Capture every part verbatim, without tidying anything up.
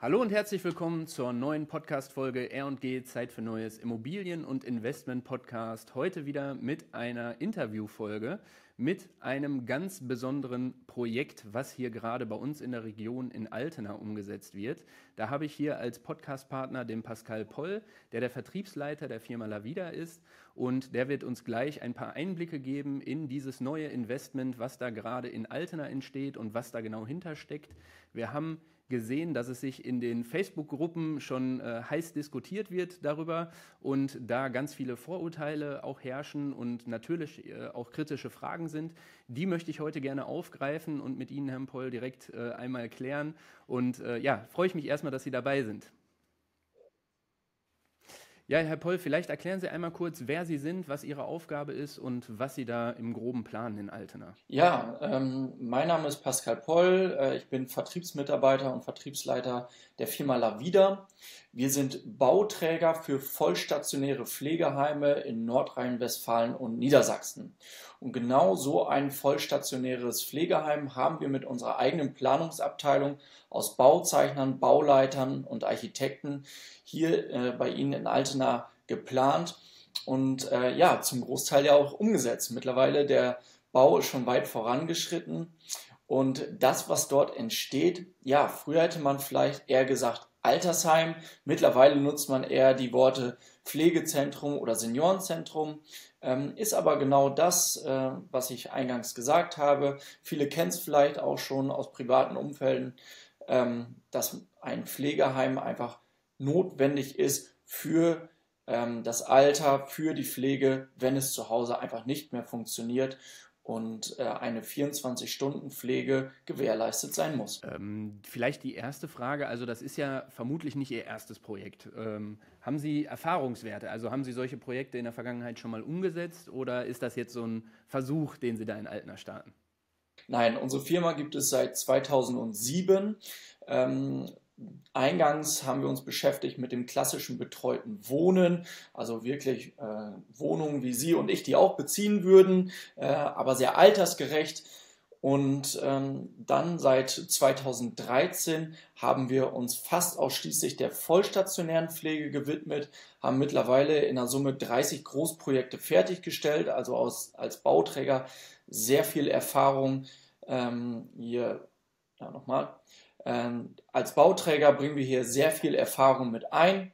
Hallo und herzlich willkommen zur neuen Podcast-Folge R und G Zeit für Neues Immobilien- und Investment-Podcast. Heute wieder mit einer Interviewfolge mit einem ganz besonderen Projekt, was hier gerade bei uns in der Region in Altena umgesetzt wird. Da habe ich hier als Podcast-Partner den Pascal Poll, der der Vertriebsleiter der Firma Lavida ist, und der wird uns gleich ein paar Einblicke geben in dieses neue Investment, was da gerade in Altena entsteht und was da genau hintersteckt. Wir haben gesehen, dass es sich in den Facebook-Gruppen schon äh, heiß diskutiert wird darüber und da ganz viele Vorurteile auch herrschen und natürlich äh, auch kritische Fragen sind. Die möchte ich heute gerne aufgreifen und mit Ihnen, Herrn Poll, direkt äh, einmal klären. Und äh, ja, freue ich mich erstmal, dass Sie dabei sind. Ja, Herr Poll, vielleicht erklären Sie einmal kurz, wer Sie sind, was Ihre Aufgabe ist und was Sie da im Groben planen in Altena. Ja, ähm, mein Name ist Pascal Poll. Äh, ich bin Vertriebsmitarbeiter und Vertriebsleiter der Firma Lavida. Wir sind Bauträger für vollstationäre Pflegeheime in Nordrhein-Westfalen und Niedersachsen. Und genau so ein vollstationäres Pflegeheim haben wir mit unserer eigenen Planungsabteilung aus Bauzeichnern, Bauleitern und Architekten hier äh, bei Ihnen in Altena geplant und äh, ja, zum Großteil ja auch umgesetzt. Mittlerweile der Bau ist schon weit vorangeschritten und das, was dort entsteht, ja, früher hätte man vielleicht eher gesagt Altersheim, mittlerweile nutzt man eher die Worte Pflegezentrum oder Seniorenzentrum, ähm, ist aber genau das, äh, was ich eingangs gesagt habe. Viele kennen es vielleicht auch schon aus privaten Umfelden, ähm, dass ein Pflegeheim einfach notwendig ist für ähm, das Alter, für die Pflege, wenn es zu Hause einfach nicht mehr funktioniert und äh, eine vierundzwanzig-Stunden-Pflege gewährleistet sein muss. Ähm, vielleicht die erste Frage, also das ist ja vermutlich nicht Ihr erstes Projekt. Ähm, haben Sie Erfahrungswerte? Also haben Sie solche Projekte in der Vergangenheit schon mal umgesetzt oder ist das jetzt so ein Versuch, den Sie da in Altena starten? Nein, unsere Firma gibt es seit zweitausendsieben. Ähm, Eingangs haben wir uns beschäftigt mit dem klassischen betreuten Wohnen, also wirklich äh, Wohnungen, wie Sie und ich die auch beziehen würden, äh, aber sehr altersgerecht. Und ähm, dann seit zweitausenddreizehn haben wir uns fast ausschließlich der vollstationären Pflege gewidmet, haben mittlerweile in der Summe dreißig Großprojekte fertiggestellt, also aus, als Bauträger sehr viel Erfahrung. Ähm, hier, ja, nochmal. Ähm, als Bauträger bringen wir hier sehr viel Erfahrung mit ein.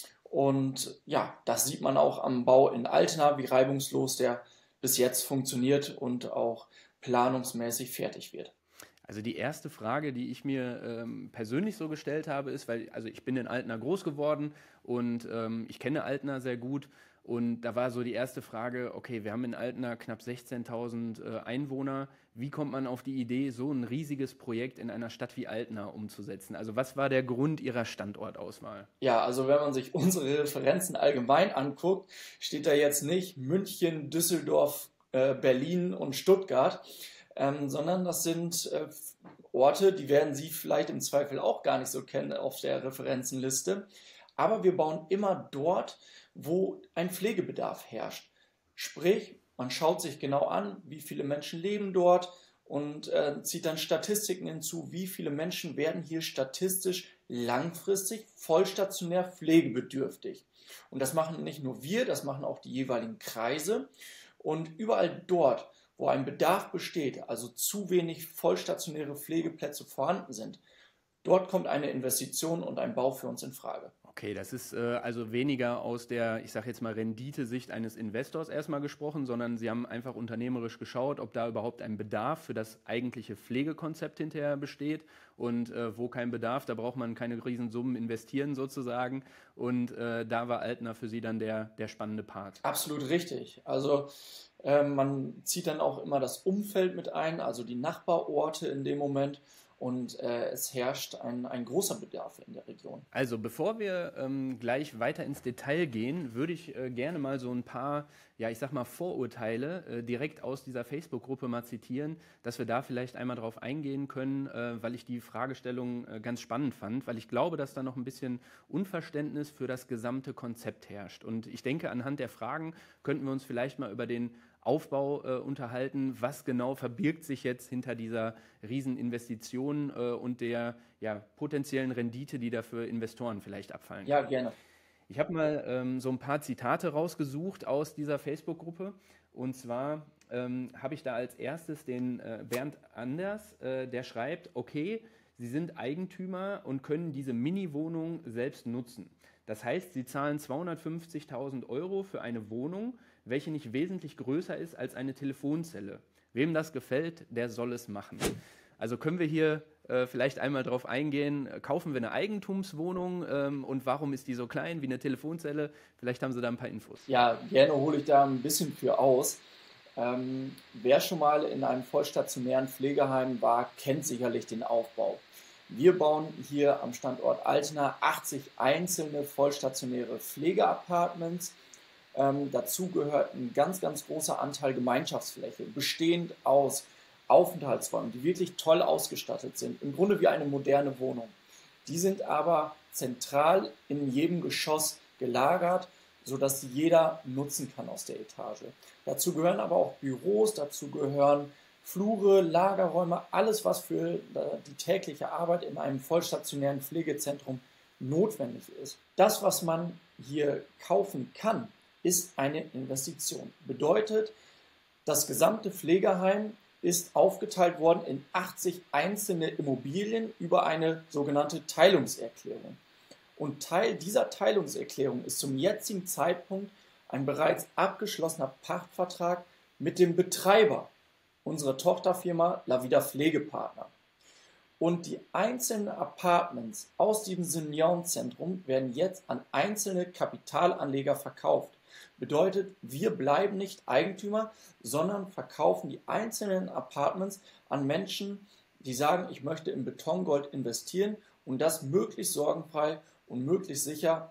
Und ja, das sieht man auch am Bau in Altena, wie reibungslos der bis jetzt funktioniert und auch planungsmäßig fertig wird. Also die erste Frage, die ich mir ähm, persönlich so gestellt habe, ist, weil also ich bin in Altena groß geworden und ähm, ich kenne Altena sehr gut. Und da war so die erste Frage, okay, wir haben in Altena knapp sechzehntausend äh, Einwohner. Wie kommt man auf die Idee, so ein riesiges Projekt in einer Stadt wie Altena umzusetzen? Also was war der Grund Ihrer Standortauswahl? Ja, also wenn man sich unsere Referenzen allgemein anguckt, steht da jetzt nicht München, Düsseldorf, äh, Berlin und Stuttgart, ähm, sondern das sind äh, Orte, die werden Sie vielleicht im Zweifel auch gar nicht so kennen auf der Referenzenliste. Aber wir bauen immer dort, wo ein Pflegebedarf herrscht. Sprich, man schaut sich genau an, wie viele Menschen leben dort und äh, zieht dann Statistiken hinzu, wie viele Menschen werden hier statistisch langfristig vollstationär pflegebedürftig. Und das machen nicht nur wir, das machen auch die jeweiligen Kreise. Und überall dort, wo ein Bedarf besteht, also zu wenig vollstationäre Pflegeplätze vorhanden sind, dort kommt eine Investition und ein Bau für uns in Frage. Okay, das ist äh, also weniger aus der, ich sage jetzt mal, Renditesicht eines Investors erstmal gesprochen, sondern Sie haben einfach unternehmerisch geschaut, ob da überhaupt ein Bedarf für das eigentliche Pflegekonzept hinterher besteht. Und äh, wo kein Bedarf, da braucht man keine Riesensummen investieren sozusagen. Und äh, da war Altena für Sie dann der, der spannende Part. Absolut richtig. Also äh, man zieht dann auch immer das Umfeld mit ein, also die Nachbarorte in dem Moment. Und äh, es herrscht ein, ein großer Bedarf in der Region. Also bevor wir ähm, gleich weiter ins Detail gehen, würde ich äh, gerne mal so ein paar, ja ich sag mal Vorurteile äh, direkt aus dieser Facebook-Gruppe mal zitieren, dass wir da vielleicht einmal drauf eingehen können, äh, weil ich die Fragestellung äh, ganz spannend fand, weil ich glaube, dass da noch ein bisschen Unverständnis für das gesamte Konzept herrscht. Und ich denke, anhand der Fragen könnten wir uns vielleicht mal über den Aufbau äh, unterhalten. Was genau verbirgt sich jetzt hinter dieser Rieseninvestition äh, und der ja, potenziellen Rendite, die da für Investoren vielleicht abfallen Ja, kann? gerne. Ich habe mal ähm, so ein paar Zitate rausgesucht aus dieser Facebook-Gruppe. Und zwar ähm, habe ich da als erstes den äh, Bernd Anders, äh, der schreibt, okay, Sie sind Eigentümer und können diese Mini-Wohnung selbst nutzen. Das heißt, Sie zahlen zweihundertfünfzigtausend Euro für eine Wohnung, welche nicht wesentlich größer ist als eine Telefonzelle. Wem das gefällt, der soll es machen. Also können wir hier äh, vielleicht einmal darauf eingehen, kaufen wir eine Eigentumswohnung ähm, und warum ist die so klein wie eine Telefonzelle? Vielleicht haben Sie da ein paar Infos. Ja, gerne hole ich da ein bisschen für aus. Ähm, wer schon mal in einem vollstationären Pflegeheim war, kennt sicherlich den Aufbau. Wir bauen hier am Standort Altena achtzig einzelne vollstationäre Pflegeapartments. Ähm, dazu gehört ein ganz, ganz großer Anteil Gemeinschaftsfläche, bestehend aus Aufenthaltsräumen, die wirklich toll ausgestattet sind, im Grunde wie eine moderne Wohnung. Die sind aber zentral in jedem Geschoss gelagert, sodass sie jeder nutzen kann aus der Etage. Dazu gehören aber auch Büros, dazu gehören Flure, Lagerräume, alles, was für die tägliche Arbeit in einem vollstationären Pflegezentrum notwendig ist. Das, was man hier kaufen kann, ist eine Investition. Bedeutet, das gesamte Pflegeheim ist aufgeteilt worden in achtzig einzelne Immobilien über eine sogenannte Teilungserklärung. Und Teil dieser Teilungserklärung ist zum jetzigen Zeitpunkt ein bereits abgeschlossener Pachtvertrag mit dem Betreiber, unserer Tochterfirma Lavida Pflegepartner. Und die einzelnen Apartments aus diesem Seniorenzentrum werden jetzt an einzelne Kapitalanleger verkauft. Bedeutet, wir bleiben nicht Eigentümer, sondern verkaufen die einzelnen Apartments an Menschen, die sagen, ich möchte in Betongold investieren und das möglichst sorgenfrei und möglichst sicher.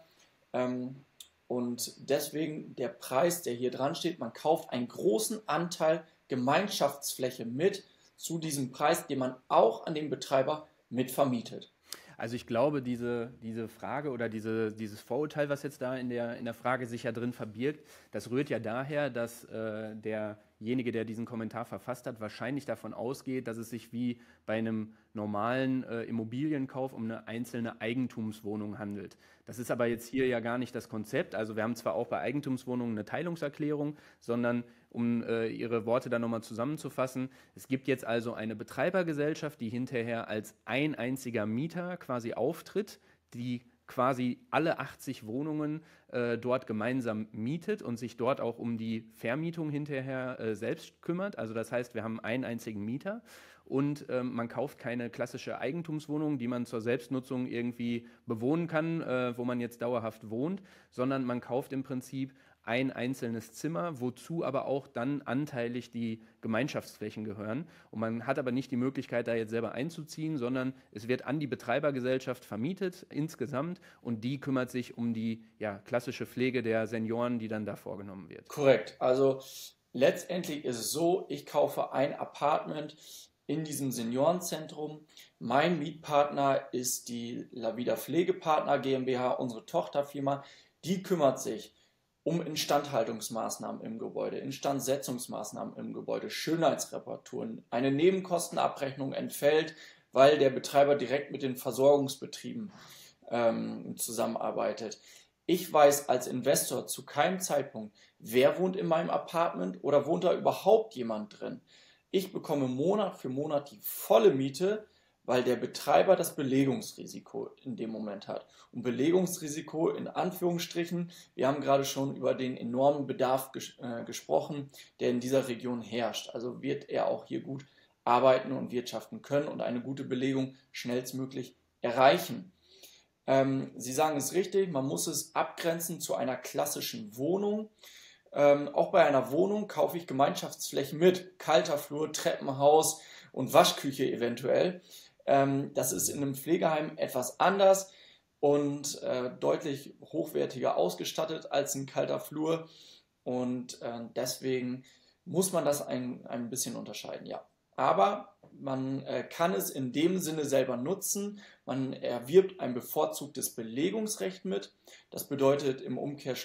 Und deswegen der Preis, der hier dran steht, man kauft einen großen Anteil Gemeinschaftsfläche mit zu diesem Preis, den man auch an den Betreiber mitvermietet. Also ich glaube, diese, diese Frage oder diese, dieses Vorurteil, was jetzt da in der, in der Frage sich ja drin verbirgt, das rührt ja daher, dass äh, derjenige, der diesen Kommentar verfasst hat, wahrscheinlich davon ausgeht, dass es sich wie bei einem normalen äh, Immobilienkauf um eine einzelne Eigentumswohnung handelt. Das ist aber jetzt hier ja gar nicht das Konzept. Also wir haben zwar auch bei Eigentumswohnungen eine Teilungserklärung, sondern um äh, Ihre Worte dann nochmal zusammenzufassen, es gibt jetzt also eine Betreibergesellschaft, die hinterher als ein einziger Mieter quasi auftritt, die quasi alle achtzig Wohnungen äh, dort gemeinsam mietet und sich dort auch um die Vermietung hinterher äh, selbst kümmert. Also das heißt, wir haben einen einzigen Mieter und ähm, man kauft keine klassische Eigentumswohnung, die man zur Selbstnutzung irgendwie bewohnen kann, äh, wo man jetzt dauerhaft wohnt, sondern man kauft im Prinzip ein einzelnes Zimmer, wozu aber auch dann anteilig die Gemeinschaftsflächen gehören. Und man hat aber nicht die Möglichkeit, da jetzt selber einzuziehen, sondern es wird an die Betreibergesellschaft vermietet insgesamt und die kümmert sich um die ja, klassische Pflege der Senioren, die dann da vorgenommen wird. Korrekt. Also letztendlich ist es so, ich kaufe ein Apartment in diesem Seniorenzentrum. Mein Mietpartner ist die Lavida Pflegepartner GmbH, unsere Tochterfirma. Die kümmert sich um Instandhaltungsmaßnahmen im Gebäude, Instandsetzungsmaßnahmen im Gebäude, Schönheitsreparaturen. Eine Nebenkostenabrechnung entfällt, weil der Betreiber direkt mit den Versorgungsbetrieben ähm, zusammenarbeitet. Ich weiß als Investor zu keinem Zeitpunkt, wer wohnt in meinem Apartment oder wohnt da überhaupt jemand drin. Ich bekomme Monat für Monat die volle Miete, weil der Betreiber das Belegungsrisiko in dem Moment hat. Und Belegungsrisiko in Anführungsstrichen, wir haben gerade schon über den enormen Bedarf ges- äh, gesprochen, der in dieser Region herrscht. Also wird er auch hier gut arbeiten und wirtschaften können und eine gute Belegung schnellstmöglich erreichen. Ähm, Sie sagen es richtig, man muss es abgrenzen zu einer klassischen Wohnung. Ähm, auch bei einer Wohnung kaufe ich Gemeinschaftsflächen mit, kalter Flur, Treppenhaus und Waschküche eventuell. Ähm, das ist in einem Pflegeheim etwas anders und äh, deutlich hochwertiger ausgestattet als ein kalter Flur und äh, deswegen muss man das ein, ein bisschen unterscheiden, ja. Aber man äh, kann es in dem Sinne selber nutzen. Man erwirbt ein bevorzugtes Belegungsrecht mit. Das bedeutet im Umkehrschluss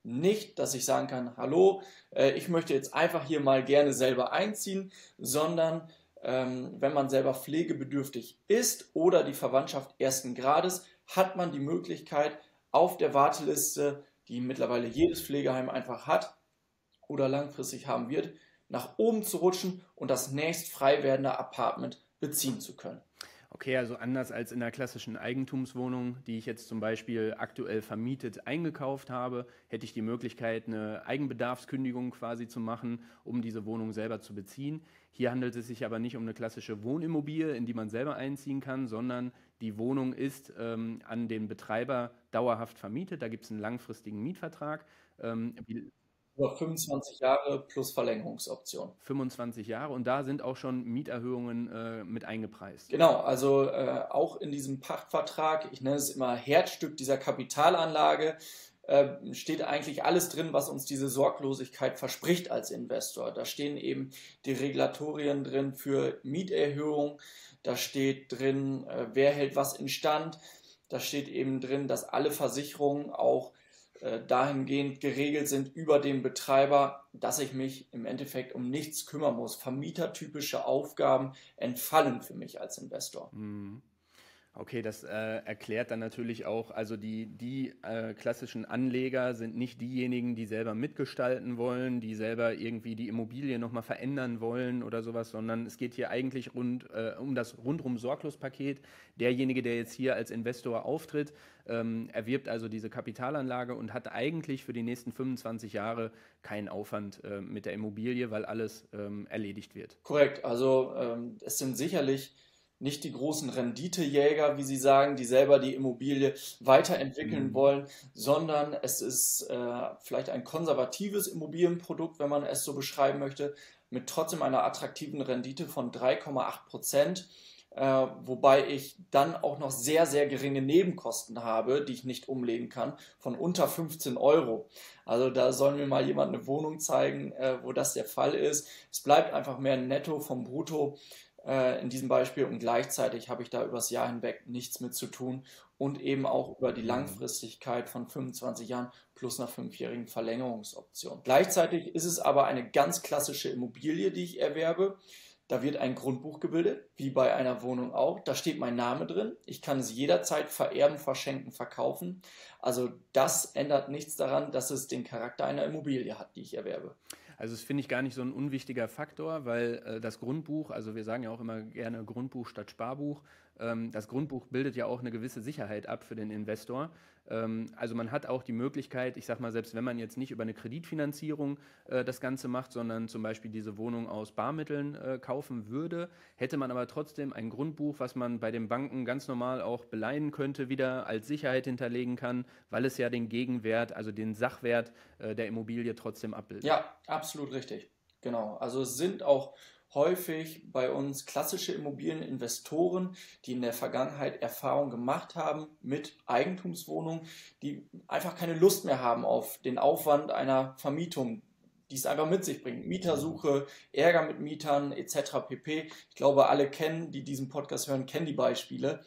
nicht, dass ich sagen kann, hallo, äh, ich möchte jetzt einfach hier mal gerne selber einziehen, sondern ähm, wenn man selber pflegebedürftig ist oder die Verwandtschaft ersten Grades, hat man die Möglichkeit, auf der Warteliste, die mittlerweile jedes Pflegeheim einfach hat oder langfristig haben wird, nach oben zu rutschen und das nächst frei werdende Apartment beziehen zu können. Okay, also anders als in der klassischen Eigentumswohnung, die ich jetzt zum Beispiel aktuell vermietet eingekauft habe, hätte ich die Möglichkeit, eine Eigenbedarfskündigung quasi zu machen, um diese Wohnung selber zu beziehen. Hier handelt es sich aber nicht um eine klassische Wohnimmobilie, in die man selber einziehen kann, sondern die Wohnung ist ähm, an den Betreiber dauerhaft vermietet. Da gibt es einen langfristigen Mietvertrag. Ähm, Über fünfundzwanzig Jahre plus Verlängerungsoption. fünfundzwanzig Jahre und da sind auch schon Mieterhöhungen äh, mit eingepreist. Genau, also äh, auch in diesem Pachtvertrag, ich nenne es immer Herzstück dieser Kapitalanlage, äh, steht eigentlich alles drin, was uns diese Sorglosigkeit verspricht als Investor. Da stehen eben die Regulatorien drin für Mieterhöhung, da steht drin, äh, wer hält was instand, da steht eben drin, dass alle Versicherungen auch dahingehend geregelt sind über den Betreiber, dass ich mich im Endeffekt um nichts kümmern muss. Vermietertypische Aufgaben entfallen für mich als Investor. Mhm. Okay, das äh, erklärt dann natürlich auch, also die, die äh, klassischen Anleger sind nicht diejenigen, die selber mitgestalten wollen, die selber irgendwie die Immobilie nochmal verändern wollen oder sowas, sondern es geht hier eigentlich rund, äh, um das Rundum-Sorglos-Paket. Derjenige, der jetzt hier als Investor auftritt, ähm, erwirbt also diese Kapitalanlage und hat eigentlich für die nächsten fünfundzwanzig Jahre keinen Aufwand äh, mit der Immobilie, weil alles ähm, erledigt wird. Korrekt, also ähm, es sind sicherlich nicht die großen Renditejäger, wie Sie sagen, die selber die Immobilie weiterentwickeln Mhm. wollen, sondern es ist äh, vielleicht ein konservatives Immobilienprodukt, wenn man es so beschreiben möchte, mit trotzdem einer attraktiven Rendite von drei Komma acht Prozent. Äh, wobei ich dann auch noch sehr, sehr geringe Nebenkosten habe, die ich nicht umlegen kann, von unter fünfzehn Euro. Also da soll mir mal jemand eine Wohnung zeigen, äh, wo das der Fall ist. Es bleibt einfach mehr Netto vom Brutto äh, in diesem Beispiel und gleichzeitig habe ich da übers Jahr hinweg nichts mit zu tun und eben auch über die Langfristigkeit von fünfundzwanzig Jahren plus einer fünfjährigen Verlängerungsoption. Gleichzeitig ist es aber eine ganz klassische Immobilie, die ich erwerbe. Da wird ein Grundbuch gebildet, wie bei einer Wohnung auch. Da steht mein Name drin. Ich kann es jederzeit vererben, verschenken, verkaufen. Also das ändert nichts daran, dass es den Charakter einer Immobilie hat, die ich erwerbe. Also das finde ich gar nicht so ein unwichtiger Faktor, weil äh, das Grundbuch, also wir sagen ja auch immer gerne Grundbuch statt Sparbuch, ähm, das Grundbuch bildet ja auch eine gewisse Sicherheit ab für den Investor. Ähm, also man hat auch die Möglichkeit, ich sag mal, selbst wenn man jetzt nicht über eine Kreditfinanzierung äh, das Ganze macht, sondern zum Beispiel diese Wohnung aus Barmitteln äh, kaufen würde, hätte man aber trotzdem ein Grundbuch, was man bei den Banken ganz normal auch beleihen könnte, wieder als Sicherheit hinterlegen kann, weil es ja den Gegenwert, also den Sachwert äh, der Immobilie trotzdem abbildet. Ja, absolut richtig. Genau. Also es sind auch häufig bei uns klassische Immobilieninvestoren, die in der Vergangenheit Erfahrung gemacht haben mit Eigentumswohnungen, die einfach keine Lust mehr haben auf den Aufwand einer Vermietung, die es einfach mit sich bringt. Mietersuche, Ärger mit Mietern et cetera pp. Ich glaube, alle kennen, die diesen Podcast hören, kennen die Beispiele.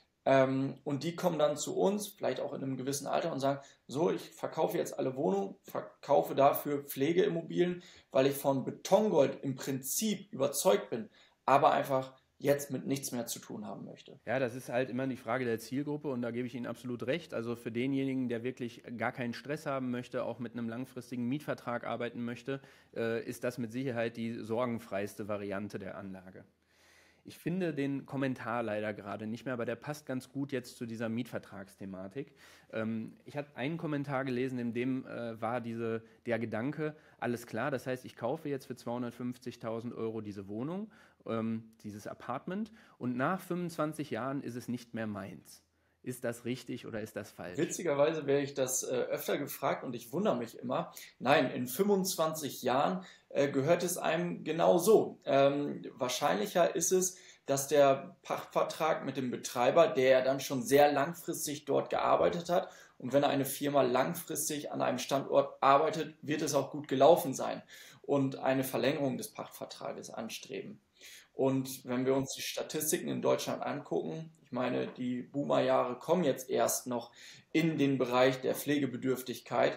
Ähm, und die kommen dann zu uns, vielleicht auch in einem gewissen Alter und sagen, so, ich verkaufe jetzt alle Wohnungen, verkaufe dafür Pflegeimmobilien, weil ich von Betongold im Prinzip überzeugt bin, aber einfach jetzt mit nichts mehr zu tun haben möchte. Ja, das ist halt immer die Frage der Zielgruppe und da gebe ich Ihnen absolut recht. Also für denjenigen, der wirklich gar keinen Stress haben möchte, auch mit einem langfristigen Mietvertrag arbeiten möchte, äh, ist das mit Sicherheit die sorgenfreiste Variante der Anlage. Ich finde den Kommentar leider gerade nicht mehr, aber der passt ganz gut jetzt zu dieser Mietvertragsthematik. Ähm, ich habe einen Kommentar gelesen, in dem äh, war diese, der Gedanke, alles klar, das heißt, ich kaufe jetzt für zweihundertfünfzigtausend Euro diese Wohnung, ähm, dieses Apartment und nach fünfundzwanzig Jahren ist es nicht mehr meins. Ist das richtig oder ist das falsch? Witzigerweise werde ich das äh, öfter gefragt und ich wundere mich immer. Nein, in fünfundzwanzig Jahren äh, gehört es einem genau so. Ähm, wahrscheinlicher ist es, dass der Pachtvertrag mit dem Betreiber, der dann schon sehr langfristig dort gearbeitet hat, und wenn eine Firma langfristig an einem Standort arbeitet, wird es auch gut gelaufen sein und eine Verlängerung des Pachtvertrages anstreben. Und wenn wir uns die Statistiken in Deutschland angucken, ich meine, die Boomer-Jahre kommen jetzt erst noch in den Bereich der Pflegebedürftigkeit.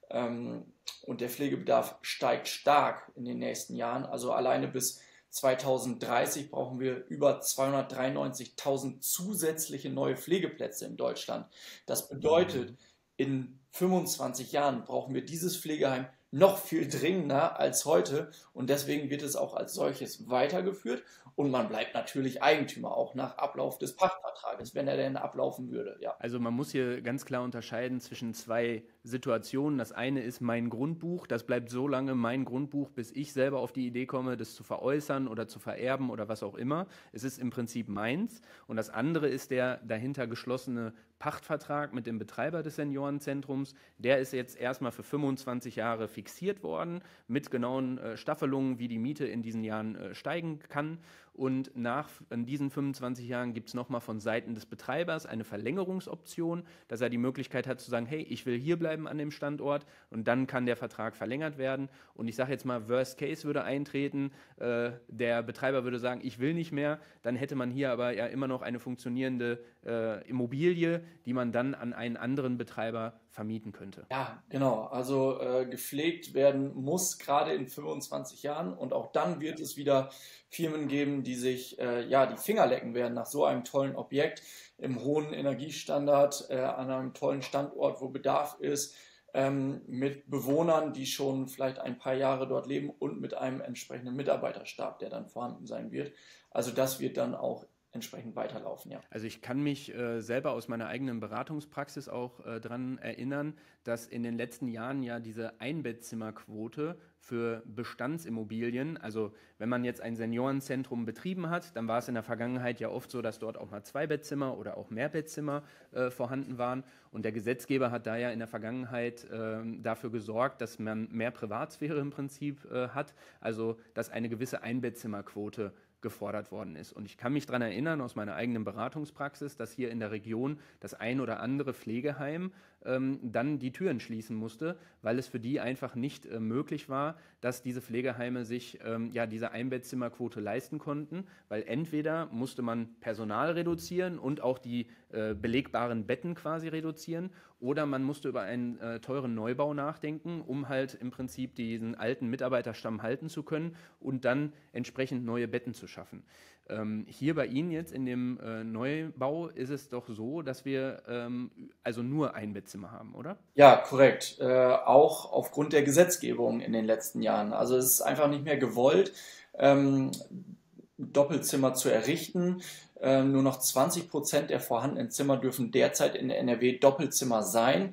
Ähm, und der Pflegebedarf steigt stark in den nächsten Jahren. Also alleine bis zweitausenddreißig brauchen wir über zweihundertdreiundneunzigtausend zusätzliche neue Pflegeplätze in Deutschland. Das bedeutet, in fünfundzwanzig Jahren brauchen wir dieses Pflegeheim noch viel dringender als heute und deswegen wird es auch als solches weitergeführt und man bleibt natürlich Eigentümer auch nach Ablauf des Pachtvertrages, wenn er denn ablaufen würde. Ja. Also man muss hier ganz klar unterscheiden zwischen zwei Situationen. Das eine ist mein Grundbuch, das bleibt so lange mein Grundbuch, bis ich selber auf die Idee komme, das zu veräußern oder zu vererben oder was auch immer. Es ist im Prinzip meins. Und das andere ist der dahinter geschlossene Pachtvertrag mit dem Betreiber des Seniorenzentrums. Der ist jetzt erstmal für fünfundzwanzig Jahre fixiert worden, mit genauen äh, Staffelungen, wie die Miete in diesen Jahren äh, steigen kann. Und nach in diesen fünfundzwanzig Jahren gibt es nochmal von Seiten des Betreibers eine Verlängerungsoption, dass er die Möglichkeit hat zu sagen, hey, ich will hier bleiben an dem Standort und dann kann der Vertrag verlängert werden. Und ich sage jetzt mal, Worst Case würde eintreten, äh, der Betreiber würde sagen, ich will nicht mehr, dann hätte man hier aber ja immer noch eine funktionierende äh, Immobilie, die man dann an einen anderen Betreiber vermieten könnte. Ja, genau. Also äh, gepflegt werden muss gerade in fünfundzwanzig Jahren und auch dann wird es wieder Firmen geben, die sich äh, ja die Finger lecken werden nach so einem tollen Objekt im hohen Energiestandard, äh, an einem tollen Standort, wo Bedarf ist, ähm, mit Bewohnern, die schon vielleicht ein paar Jahre dort leben und mit einem entsprechenden Mitarbeiterstab, der dann vorhanden sein wird. Also das wird dann auch entsprechend weiterlaufen, ja. Also ich kann mich äh, selber aus meiner eigenen Beratungspraxis auch äh, daran erinnern, dass in den letzten Jahren ja diese Einbettzimmerquote für Bestandsimmobilien, also wenn man jetzt ein Seniorenzentrum betrieben hat, dann war es in der Vergangenheit ja oft so, dass dort auch mal Zweibettzimmer oder auch Mehrbettzimmer äh, vorhanden waren und der Gesetzgeber hat da ja in der Vergangenheit äh, dafür gesorgt, dass man mehr Privatsphäre im Prinzip äh, hat, also dass eine gewisse Einbettzimmerquote gefordert worden ist. Und ich kann mich daran erinnern, aus meiner eigenen Beratungspraxis, dass hier in der Region das ein oder andere Pflegeheim ähm, dann die Türen schließen musste, weil es für die einfach nicht äh, möglich war, dass diese Pflegeheime sich ähm, ja, diese Einbettzimmerquote leisten konnten, weil entweder musste man Personal reduzieren und auch die äh, belegbaren Betten quasi reduzieren oder man musste über einen äh, teuren Neubau nachdenken, um halt im Prinzip diesen alten Mitarbeiterstamm halten zu können und dann entsprechend neue Betten zu schaffen. Ähm, hier bei Ihnen jetzt in dem äh, Neubau ist es doch so, dass wir ähm, also nur ein Bettzimmer haben, oder? Ja, korrekt. Äh, auch aufgrund der Gesetzgebung in den letzten Jahren. Also es ist einfach nicht mehr gewollt, ähm, Doppelzimmer zu errichten. Ähm, nur noch zwanzig Prozent der vorhandenen Zimmer dürfen derzeit in N R W Doppelzimmer sein.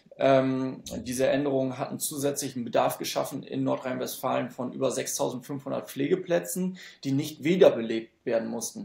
Ähm, diese Änderungen hatten zusätzlichen Bedarf geschaffen in Nordrhein-Westfalen von über sechstausendfünfhundert Pflegeplätzen, die nicht wiederbelebt werden mussten.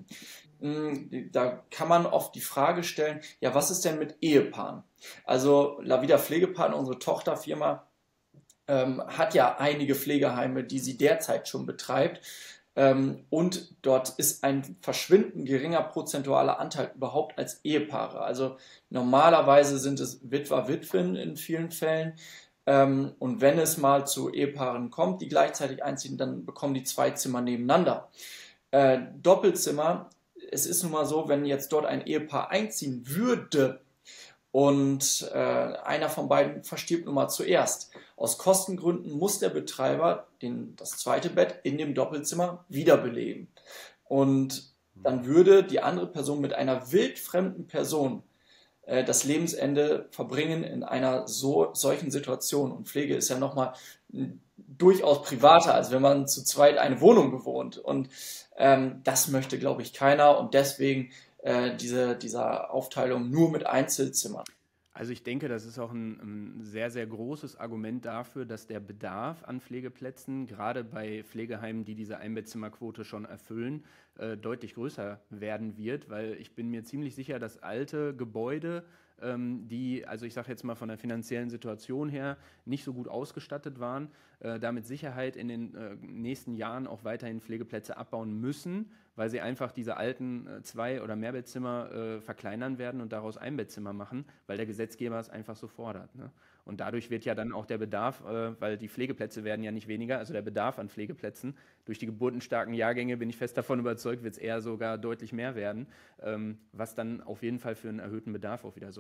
Da kann man oft die Frage stellen, ja, was ist denn mit Ehepaaren? Also Lavida Pflegepartner, unsere Tochterfirma, ähm, hat ja einige Pflegeheime, die sie derzeit schon betreibt. Ähm, und dort ist ein verschwindend geringer prozentualer Anteil überhaupt als Ehepaare. Also normalerweise sind es Witwer, Witwen in vielen Fällen. Ähm, und wenn es mal zu Ehepaaren kommt, die gleichzeitig einziehen, dann bekommen die zwei Zimmer nebeneinander. Äh, Doppelzimmer, es ist nun mal so, wenn jetzt dort ein Ehepaar einziehen würde und äh, einer von beiden verstirbt nun mal zuerst. Aus Kostengründen muss der Betreiber den, das zweite Bett in dem Doppelzimmer wiederbeleben. Und dann würde die andere Person mit einer wildfremden Person äh, das Lebensende verbringen in einer so, solchen Situation. Und Pflege ist ja nochmal durchaus privater, als wenn man zu zweit eine Wohnung bewohnt. Und ähm, das möchte, glaube ich, keiner. Und deswegen äh, diese, diese Aufteilung nur mit Einzelzimmern. Also ich denke, das ist auch ein, ein sehr, sehr großes Argument dafür, dass der Bedarf an Pflegeplätzen, gerade bei Pflegeheimen, die diese Einbettzimmerquote schon erfüllen, äh, deutlich größer werden wird, weil ich bin mir ziemlich sicher, dass alte Gebäude, ähm, die, also ich sage jetzt mal von der finanziellen Situation her, nicht so gut ausgestattet waren, äh, da mit Sicherheit in den äh, nächsten Jahren auch weiterhin Pflegeplätze abbauen müssen, weil sie einfach diese alten äh, Zwei- oder Mehrbettzimmer äh, verkleinern werden und daraus Einbettzimmer machen, weil der Gesetzgeber es einfach so fordert. Ne? Und dadurch wird ja dann auch der Bedarf, äh, weil die Pflegeplätze werden ja nicht weniger, also der Bedarf an Pflegeplätzen, durch die geburtenstarken Jahrgänge bin ich fest davon überzeugt, wird es eher sogar deutlich mehr werden, ähm, was dann auf jeden Fall für einen erhöhten Bedarf auch wieder sorgt.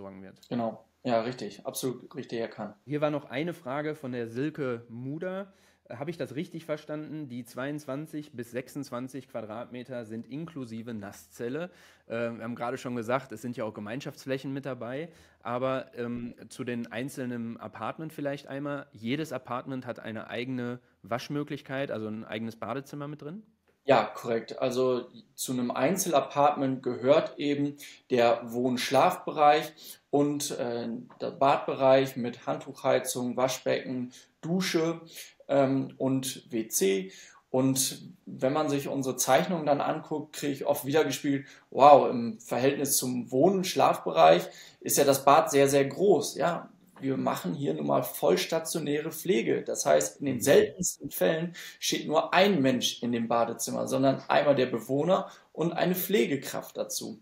versorgen wird. Genau, ja, richtig, absolut richtig erkannt. Hier war noch eine Frage von der Silke Muder. Habe ich das richtig verstanden? Die zweiundzwanzig bis sechsundzwanzig Quadratmeter sind inklusive Nasszelle. Äh, wir haben gerade schon gesagt, es sind ja auch Gemeinschaftsflächen mit dabei, aber ähm, zu den einzelnen Apartment vielleicht einmal. Jedes Apartment hat eine eigene Waschmöglichkeit, also ein eigenes Badezimmer mit drin? Ja, korrekt. Also zu einem Einzelapartment gehört eben der Wohn-Schlafbereich und äh, der Badbereich mit Handtuchheizung, Waschbecken, Dusche ähm, und W C. Und wenn man sich unsere Zeichnungen dann anguckt, kriege ich oft wiedergespiegelt, wow, im Verhältnis zum Wohn-Schlafbereich ist ja das Bad sehr, sehr groß. Ja, wir machen hier nun mal vollstationäre Pflege. Das heißt, in den seltensten Fällen steht nur ein Mensch in dem Badezimmer, sondern einmal der Bewohner und eine Pflegekraft dazu.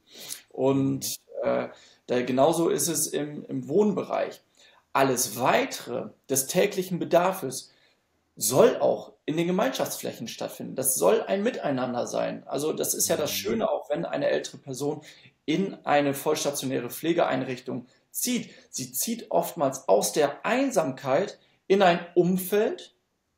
Und äh, da, genauso ist es im, im Wohnbereich. Alles Weitere des täglichen Bedarfs soll auch in den Gemeinschaftsflächen stattfinden. Das soll ein Miteinander sein. Also das ist ja das Schöne, auch wenn eine ältere Person in eine vollstationäre Pflegeeinrichtung zieht. Sie zieht oftmals aus der Einsamkeit in ein Umfeld,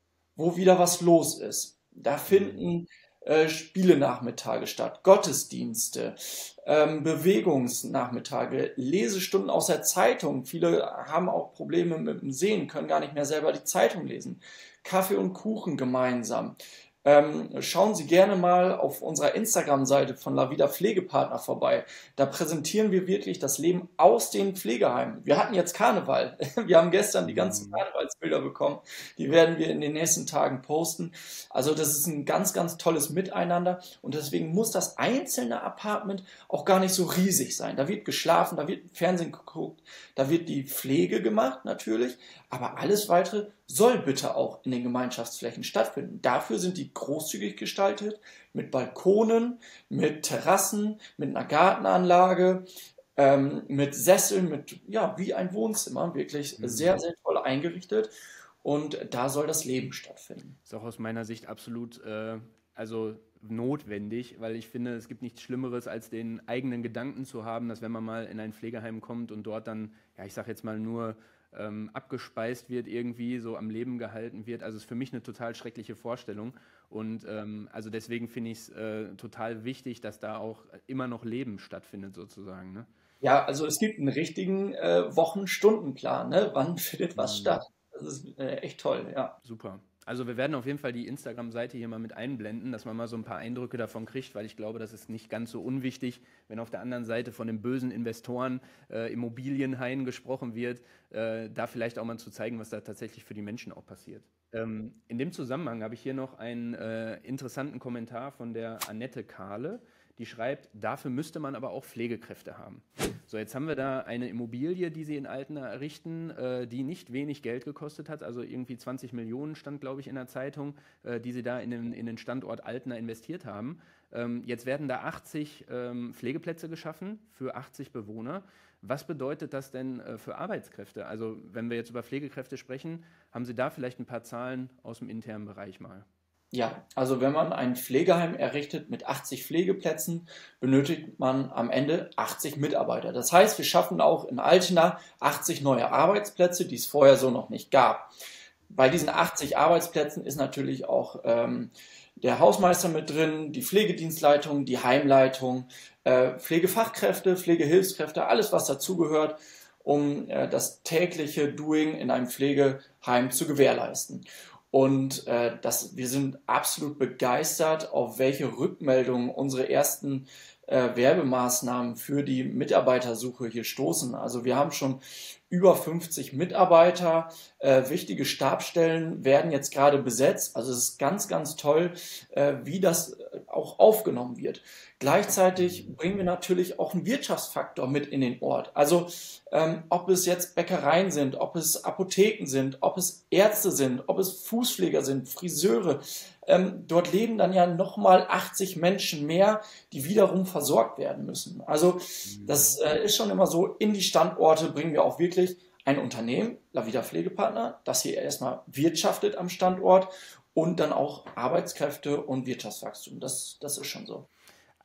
wo wieder was los ist. Da finden äh, Spielenachmittage statt, Gottesdienste, ähm, Bewegungsnachmittage, Lesestunden aus der Zeitung. Viele haben auch Probleme mit dem Sehen, können gar nicht mehr selber die Zeitung lesen. Kaffee und Kuchen gemeinsam. Ähm, schauen Sie gerne mal auf unserer Instagram-Seite von Lavida Pflegepartner vorbei. Da präsentieren wir wirklich das Leben aus den Pflegeheimen. Wir hatten jetzt Karneval. Wir haben gestern die ganzen Karnevalsbilder bekommen. Die werden wir in den nächsten Tagen posten. Also das ist ein ganz, ganz tolles Miteinander. Und deswegen muss das einzelne Apartment auch gar nicht so riesig sein. Da wird geschlafen, da wird Fernsehen geguckt, da wird die Pflege gemacht natürlich. Aber alles Weitere soll bitte auch in den Gemeinschaftsflächen stattfinden. Dafür sind die großzügig gestaltet, mit Balkonen, mit Terrassen, mit einer Gartenanlage, ähm, mit Sesseln, mit, ja, wie ein Wohnzimmer, wirklich Mhm. sehr, sehr toll eingerichtet. Und da soll das Leben stattfinden. Ist auch aus meiner Sicht absolut äh, also notwendig, weil ich finde, es gibt nichts Schlimmeres, als den eigenen Gedanken zu haben, dass wenn man mal in ein Pflegeheim kommt und dort dann, ja, ich sage jetzt mal nur ähm, abgespeist wird, irgendwie so am Leben gehalten wird. Also es ist für mich eine total schreckliche Vorstellung. Und ähm, also deswegen finde ich es äh, total wichtig, dass da auch immer noch Leben stattfindet, sozusagen. Ne? Ja, also es gibt einen richtigen äh, Wochen-Stundenplan, ne? Wann findet was Mhm. statt? Das ist äh, echt toll, ja. Super. Also wir werden auf jeden Fall die Instagram-Seite hier mal mit einblenden, dass man mal so ein paar Eindrücke davon kriegt, weil ich glaube, das ist nicht ganz so unwichtig, wenn auf der anderen Seite von den bösen Investoren, äh, Immobilienhaien gesprochen wird, äh, da vielleicht auch mal zu zeigen, was da tatsächlich für die Menschen auch passiert. Ähm, in dem Zusammenhang habe ich hier noch einen äh, interessanten Kommentar von der Annette Kahle, die schreibt, dafür müsste man aber auch Pflegekräfte haben. So, jetzt haben wir da eine Immobilie, die sie in Altena errichten, äh, die nicht wenig Geld gekostet hat, also irgendwie zwanzig Millionen stand, glaube ich, in der Zeitung, äh, die sie da in den, in den Standort Altena investiert haben. Ähm, jetzt werden da achtzig ähm, Pflegeplätze geschaffen für achtzig Bewohner. Was bedeutet das denn äh, für Arbeitskräfte? Also wenn wir jetzt über Pflegekräfte sprechen, haben Sie da vielleicht ein paar Zahlen aus dem internen Bereich mal? Ja, also wenn man ein Pflegeheim errichtet mit achtzig Pflegeplätzen, benötigt man am Ende achtzig Mitarbeiter. Das heißt, wir schaffen auch in Altena achtzig neue Arbeitsplätze, die es vorher so noch nicht gab. Bei diesen achtzig Arbeitsplätzen ist natürlich auch ähm, der Hausmeister mit drin, die Pflegedienstleitung, die Heimleitung, äh, Pflegefachkräfte, Pflegehilfskräfte, alles was dazugehört, um äh, das tägliche Doing in einem Pflegeheim zu gewährleisten. Und äh, das, wir sind absolut begeistert, auf welche Rückmeldungen unsere ersten äh, Werbemaßnahmen für die Mitarbeitersuche hier stoßen. Also wir haben schon über fünfzig Mitarbeiter, äh, wichtige Stabsstellen werden jetzt gerade besetzt. Also es ist ganz, ganz toll, äh, wie das auch aufgenommen wird. Gleichzeitig bringen wir natürlich auch einen Wirtschaftsfaktor mit in den Ort. Also ähm, ob es jetzt Bäckereien sind, ob es Apotheken sind, ob es Ärzte sind, ob es Fußpfleger sind, Friseure. Ähm, dort leben dann ja nochmal achtzig Menschen mehr, die wiederum versorgt werden müssen. Also das äh, ist schon immer so, in die Standorte bringen wir auch wirklich ein Unternehmen, Lavida Pflegepartner, das hier erstmal wirtschaftet am Standort und dann auch Arbeitskräfte und Wirtschaftswachstum. Das, das ist schon so.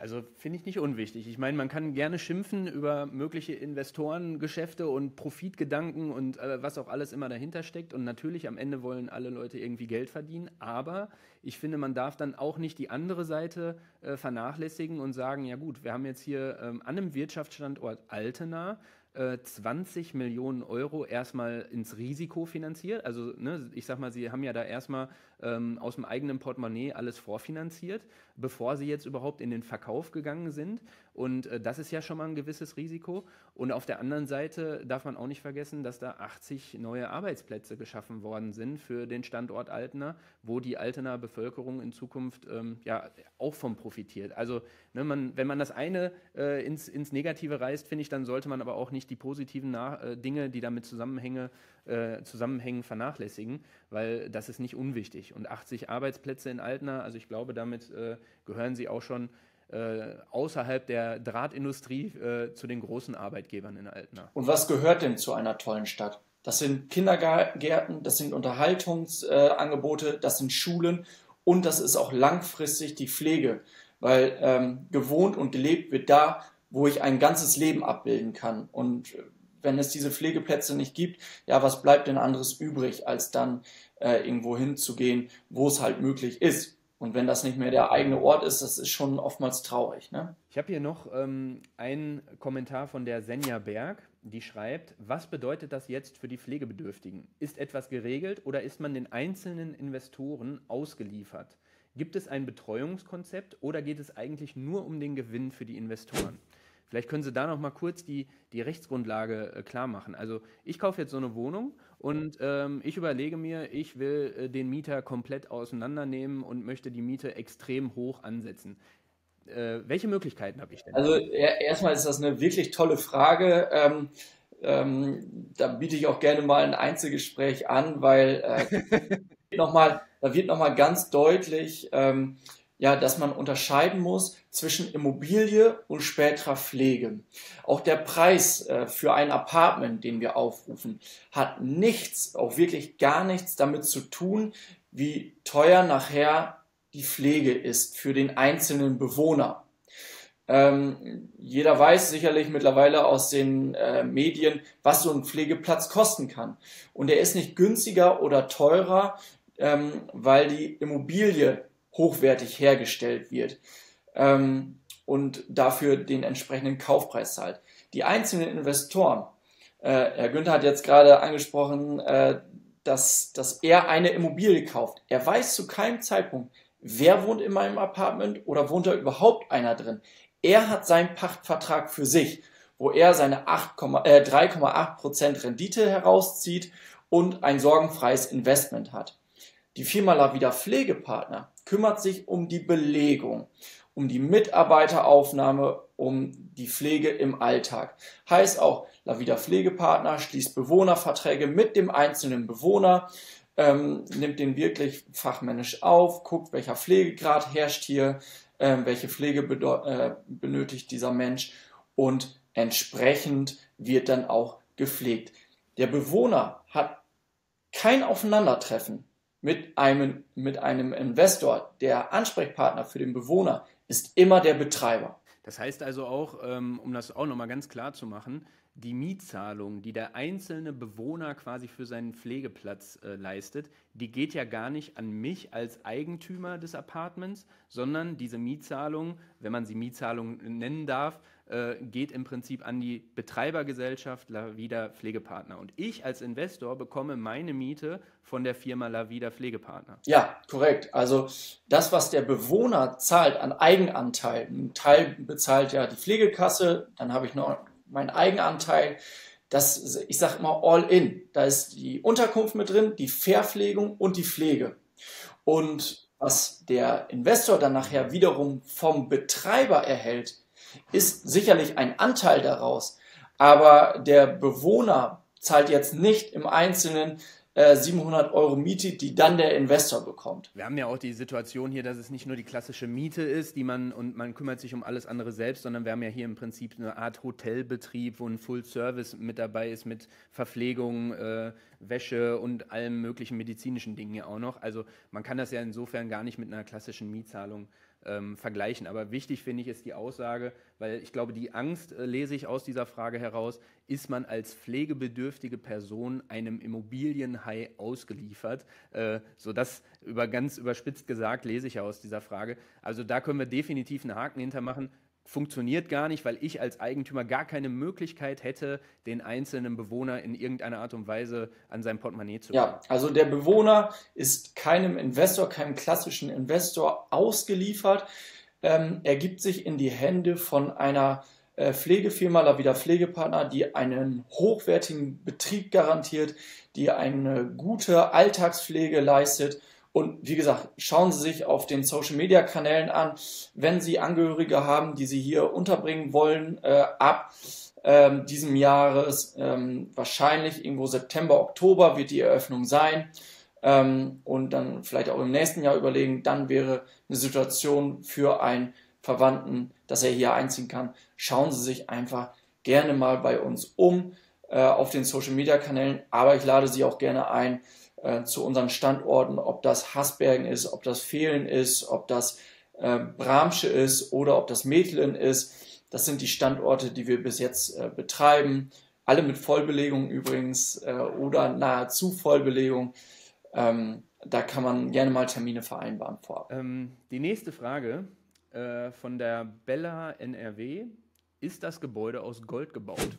Also finde ich nicht unwichtig. Ich meine, man kann gerne schimpfen über mögliche Investorengeschäfte und Profitgedanken und äh, was auch alles immer dahinter steckt. Und natürlich am Ende wollen alle Leute irgendwie Geld verdienen. Aber ich finde, man darf dann auch nicht die andere Seite äh, vernachlässigen und sagen, ja gut, wir haben jetzt hier ähm, an einem Wirtschaftsstandort Altena zwanzig Millionen Euro erstmal ins Risiko finanziert. Also ne, ich sag mal, Sie haben ja da erstmal ähm, aus dem eigenen Portemonnaie alles vorfinanziert, bevor Sie jetzt überhaupt in den Verkauf gegangen sind. Und äh, das ist ja schon mal ein gewisses Risiko. Und auf der anderen Seite darf man auch nicht vergessen, dass da achtzig neue Arbeitsplätze geschaffen worden sind für den Standort Altena, wo die Altener Bevölkerung in Zukunft ähm, ja auch von profitiert. Also ne, man, wenn man das eine äh, ins, ins Negative reißt, finde ich, dann sollte man aber auch nicht die positiven Nach äh, Dinge, die damit zusammenhänge, äh, zusammenhängen, vernachlässigen, weil das ist nicht unwichtig. Und achtzig Arbeitsplätze in Altena, also ich glaube, damit äh, gehören sie auch schon äh, außerhalb der Drahtindustrie äh, zu den großen Arbeitgebern in Altena. Und was gehört denn zu einer tollen Stadt? Das sind Kindergärten, das sind Unterhaltungsangebote, äh, das sind Schulen und das ist auch langfristig die Pflege, weil ähm, gewohnt und gelebt wird da, wo ich ein ganzes Leben abbilden kann. Und wenn es diese Pflegeplätze nicht gibt, ja, was bleibt denn anderes übrig, als dann äh, irgendwo hinzugehen, wo es halt möglich ist? Und wenn das nicht mehr der eigene Ort ist, das ist schon oftmals traurig, ne? Ich habe hier noch ähm, einen Kommentar von der Senja Berg, die schreibt, was bedeutet das jetzt für die Pflegebedürftigen? Ist etwas geregelt oder ist man den einzelnen Investoren ausgeliefert? Gibt es ein Betreuungskonzept oder geht es eigentlich nur um den Gewinn für die Investoren? Vielleicht können Sie da noch mal kurz die, die Rechtsgrundlage äh, klar machen. Also ich kaufe jetzt so eine Wohnung und ähm, ich überlege mir, ich will äh, den Mieter komplett auseinandernehmen und möchte die Miete extrem hoch ansetzen. Äh, welche Möglichkeiten habe ich denn? Also er, erstmal ist das eine wirklich tolle Frage. Ähm, ähm, da biete ich auch gerne mal ein Einzelgespräch an, weil äh, noch mal, da wird nochmal ganz deutlich, ähm, ja, dass man unterscheiden muss zwischen Immobilie und späterer Pflege. Auch der Preis äh, für ein Apartment, den wir aufrufen, hat nichts, auch wirklich gar nichts damit zu tun, wie teuer nachher die Pflege ist für den einzelnen Bewohner. Ähm, jeder weiß sicherlich mittlerweile aus den äh, Medien, was so ein Pflegeplatz kosten kann. Und er ist nicht günstiger oder teurer, ähm, weil die Immobilie hochwertig hergestellt wird ähm, und dafür den entsprechenden Kaufpreis zahlt. Die einzelnen Investoren, äh, Herr Günther hat jetzt gerade angesprochen, äh, dass, dass er eine Immobilie kauft. Er weiß zu keinem Zeitpunkt, wer wohnt in meinem Apartment oder wohnt da überhaupt einer drin. Er hat seinen Pachtvertrag für sich, wo er seine drei Komma acht Prozent Rendite herauszieht und ein sorgenfreies Investment hat. Die Firma Lavida Pflegepartner kümmert sich um die Belegung, um die Mitarbeiteraufnahme, um die Pflege im Alltag. Heißt auch, Lavida Pflegepartner schließt Bewohnerverträge mit dem einzelnen Bewohner, ähm, nimmt den wirklich fachmännisch auf, guckt, welcher Pflegegrad herrscht hier, ähm, welche Pflege äh, benötigt dieser Mensch und entsprechend wird dann auch gepflegt. Der Bewohner hat kein Aufeinandertreffen mit einem, mit einem Investor. Der Ansprechpartner für den Bewohner ist immer der Betreiber. Das heißt also auch, ähm, um das auch nochmal ganz klar zu machen, die Mietzahlung, die der einzelne Bewohner quasi für seinen Pflegeplatz äh, leistet, die geht ja gar nicht an mich als Eigentümer des Apartments, sondern diese Mietzahlung, wenn man sie Mietzahlung nennen darf, äh, geht im Prinzip an die Betreibergesellschaft Lavida Pflegepartner. Und ich als Investor bekomme meine Miete von der Firma Lavida Pflegepartner. Ja, korrekt. Also das, was der Bewohner zahlt an Eigenanteil, ein Teil bezahlt ja die Pflegekasse, dann habe ich noch meinen Eigenanteil, das, ich sage immer all in. Da ist die Unterkunft mit drin, die Verpflegung und die Pflege. Und was der Investor dann nachher wiederum vom Betreiber erhält, ist sicherlich ein Anteil daraus. Aber der Bewohner zahlt jetzt nicht im Einzelnen äh, siebenhundert Euro Miete, die dann der Investor bekommt. Wir haben ja auch die Situation hier, dass es nicht nur die klassische Miete ist, die man und man kümmert sich um alles andere selbst, sondern wir haben ja hier im Prinzip eine Art Hotelbetrieb, wo ein Full-Service mit dabei ist, mit Verpflegung, äh, Wäsche und allem möglichen medizinischen Dingen ja auch noch. Also man kann das ja insofern gar nicht mit einer klassischen Mietzahlung ähm, vergleichen. Aber wichtig finde ich ist die Aussage, weil ich glaube, die Angst äh, lese ich aus dieser Frage heraus, ist man als pflegebedürftige Person einem Immobilienhai ausgeliefert? Äh, so das über, ganz überspitzt gesagt lese ich ja aus dieser Frage. Also da können wir definitiv einen Haken hintermachen. Funktioniert gar nicht, weil ich als Eigentümer gar keine Möglichkeit hätte, den einzelnen Bewohner in irgendeiner Art und Weise an sein Portemonnaie zu bringen. Ja, also der Bewohner ist keinem Investor, keinem klassischen Investor ausgeliefert. Ähm, er gibt sich in die Hände von einer äh, Pflegefirma, Lavida Pflegepartner, die einen hochwertigen Betrieb garantiert, die eine gute Alltagspflege leistet. Und wie gesagt, schauen Sie sich auf den Social-Media-Kanälen an, wenn Sie Angehörige haben, die Sie hier unterbringen wollen, äh, ab ähm, diesem Jahres, ähm, wahrscheinlich irgendwo September, Oktober wird die Eröffnung sein. Ähm, und dann vielleicht auch im nächsten Jahr überlegen, dann wäre eine Situation für einen Verwandten, dass er hier einziehen kann. Schauen Sie sich einfach gerne mal bei uns um äh, auf den Social-Media-Kanälen, aber ich lade Sie auch gerne ein, zu unseren Standorten, ob das Hasbergen ist, ob das Vehlen ist, ob das äh, Bramsche ist oder ob das Metelen ist. Das sind die Standorte, die wir bis jetzt äh, betreiben. Alle mit Vollbelegung übrigens äh, oder nahezu Vollbelegung. Ähm, da kann man gerne mal Termine vereinbaren vorab. Ähm, die nächste Frage äh, von der Bella N R W. Ist das Gebäude aus Gold gebaut?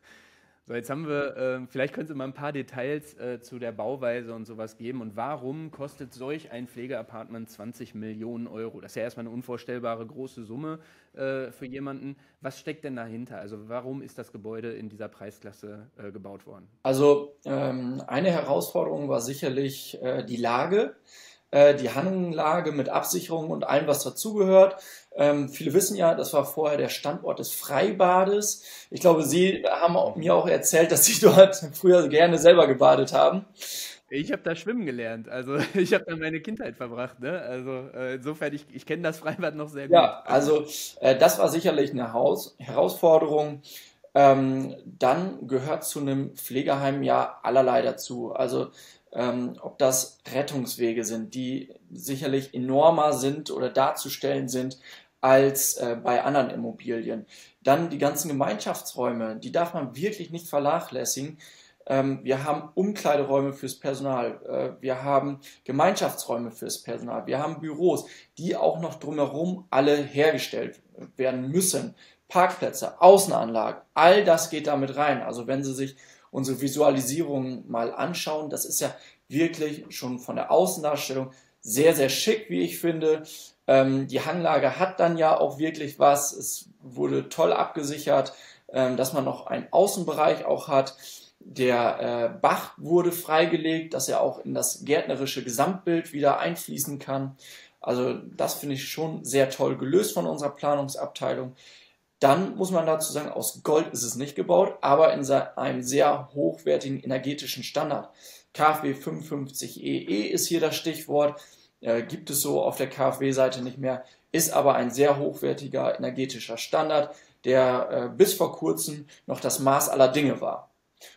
So, jetzt haben wir, äh, vielleicht können Sie mal ein paar Details äh, zu der Bauweise und sowas geben. Und warum kostet solch ein Pflegeapartment zwanzig Millionen Euro? Das ist ja erstmal eine unvorstellbare große Summe äh, für jemanden. Was steckt denn dahinter? Also warum ist das Gebäude in dieser Preisklasse äh, gebaut worden? Also ähm, eine Herausforderung war sicherlich äh, die Lage. Die Hanglage mit Absicherung und allem, was dazugehört. Ähm, viele wissen ja, das war vorher der Standort des Freibades. Ich glaube, Sie haben auch, mir auch erzählt, dass Sie dort früher gerne selber gebadet haben. Ich habe da schwimmen gelernt, also ich habe da meine Kindheit verbracht, ne? Also äh, insofern, ich, ich kenne das Freibad noch sehr gut. Ja, also äh, das war sicherlich eine Haus Herausforderung. Ähm, dann gehört zu einem Pflegeheim ja allerlei dazu. Also Ähm, ob das Rettungswege sind, die sicherlich enormer sind oder darzustellen sind als äh, bei anderen Immobilien. Dann die ganzen Gemeinschaftsräume, die darf man wirklich nicht vernachlässigen. Ähm, wir haben Umkleideräume fürs Personal, äh, wir haben Gemeinschaftsräume fürs Personal, wir haben Büros, die auch noch drumherum alle hergestellt werden müssen. Parkplätze, Außenanlagen, all das geht damit rein. Also wenn Sie sich unsere Visualisierung mal anschauen, das ist ja wirklich schon von der Außendarstellung sehr, sehr schick, wie ich finde. Ähm, die Hanglage hat dann ja auch wirklich was. Es wurde toll abgesichert, ähm, dass man noch einen Außenbereich auch hat. Der äh, Bach wurde freigelegt, dass er auch in das gärtnerische Gesamtbild wieder einfließen kann. Also das finde ich schon sehr toll gelöst von unserer Planungsabteilung. Dann muss man dazu sagen, aus Gold ist es nicht gebaut, aber in einem sehr hochwertigen energetischen Standard. K f W fünfundfünfzig E E ist hier das Stichwort, äh, gibt es so auf der K f W-Seite nicht mehr, ist aber ein sehr hochwertiger energetischer Standard, der äh, bis vor kurzem noch das Maß aller Dinge war.